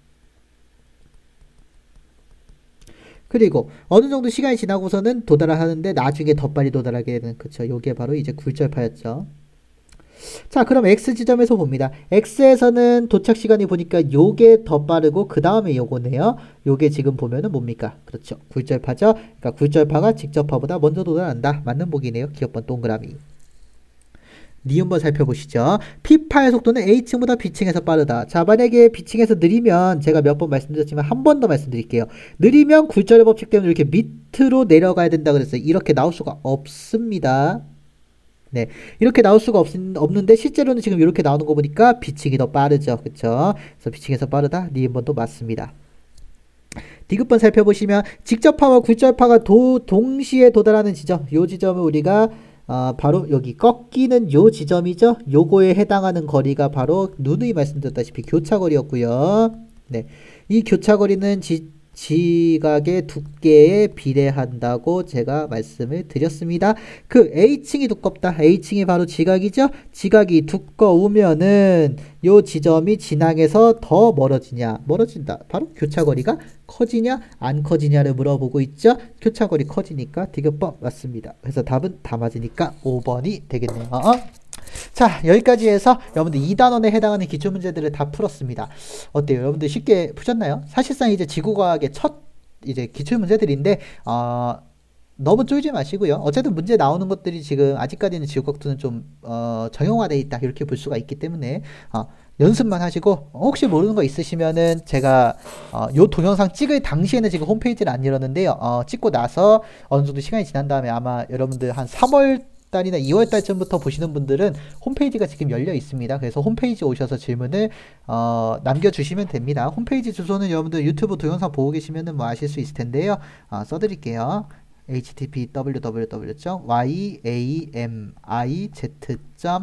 그리고 어느 정도 시간이 지나고서는 도달을 하는데 나중에 더 빨리 도달하게 되는, 그쵸? 요게 바로 이제 굴절파였죠. 자, 그럼 X 지점에서 봅니다. X에서는 도착 시간이 보니까 요게 더 빠르고 그 다음에 요거네요. 요게 지금 보면은 뭡니까? 그렇죠. 굴절파죠. 그러니까 굴절파가 직접파보다 먼저 도달한다. 맞는 보기네요. 기억번 동그라미. 니은번 살펴보시죠. P파의 속도는 A층보다 B층에서 빠르다. 자, 만약에 B층에서 느리면 제가 몇 번 말씀드렸지만 한 번 더 말씀드릴게요. 느리면 굴절의 법칙 때문에 이렇게 밑으로 내려가야 된다 그랬어요. 이렇게 나올 수가 없습니다. 네, 이렇게 나올 수가 없, 없는데 실제로는 지금 이렇게 나오는 거 보니까 B층이 더 빠르죠. 그쵸? 그래서 B층에서 빠르다. 니은번도 맞습니다. 디귿번 살펴보시면 직접파와 굴절파가 도, 동시에 도달하는 지점, 요 지점을 우리가 어, 바로 여기 꺾이는 요 지점이죠. 요거에 해당하는 거리가 바로 누누이 말씀드렸다시피 교차거리였고요. 네, 이 교차거리는 지, 지각의 두께에 비례한다고 제가 말씀을 드렸습니다. 그 A층이 두껍다. A층이 바로 지각이죠. 지각이 두꺼우면은 요 지점이 진항에서 더 멀어지냐? 멀어진다. 바로 교차거리가 커지냐 안 커지냐를 물어보고 있죠. 교차거리 커지니까 디귿번 맞습니다. 그래서 답은 다 맞으니까 오 번이 되겠네요. 자, 여기까지 해서 여러분들 이 단원에 해당하는 기출문제들을 다 풀었습니다. 어때요? 여러분들 쉽게 푸셨나요? 사실상 이제 지구과학의 첫 이제 기출문제들인데 어, 너무 쫄지 마시고요. 어쨌든 문제 나오는 것들이 지금 아직까지는 지구과학투는 좀 어, 정형화되어 있다 이렇게 볼 수가 있기 때문에 어, 연습만 하시고 혹시 모르는 거 있으시면은 제가 어, 요 동영상 찍을 당시에는 지금 홈페이지를 안 열었는데요. 어, 찍고 나서 어느 정도 시간이 지난 다음에 아마 여러분들 한 삼월 달이나 이월 달쯤부터 보시는 분들은 홈페이지가 지금 열려 있습니다. 그래서 홈페이지 오셔서 질문을 어, 남겨주시면 됩니다. 홈페이지 주소는 여러분들 유튜브 동영상 보고 계시면은 뭐 아실 수 있을 텐데요. 어, 써드릴게요. 에이치티티피 더블유더블유더블유 점 와이에이엠아이지 점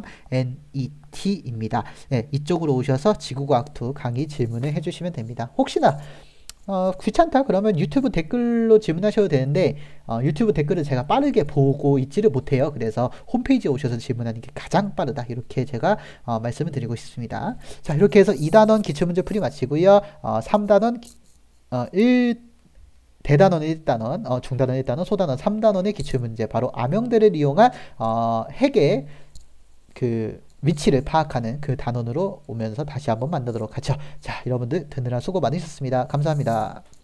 넷입니다. 네, 이쪽으로 오셔서 지구과학투 강의 질문을 해주시면 됩니다. 혹시나 어, 귀찮다 그러면 유튜브 댓글로 질문하셔도 되는데 어, 유튜브 댓글을 제가 빠르게 보고 있지를 못해요. 그래서 홈페이지에 오셔서 질문하는 게 가장 빠르다 이렇게 제가 어, 말씀을 드리고 싶습니다. 자, 이렇게 해서 이 단원 기출문제 풀이 마치고요. 어, 삼 단원 어, 일 대단원 일 단원, 어, 중단원 일 단원, 소단원 삼 단원의 기출문제 바로 암형대를 이용한 어, 핵의 그 위치를 파악하는 그 단원으로 오면서 다시 한번 만나도록 하죠. 자, 여러분들 드느라 수고 많으셨습니다. 감사합니다.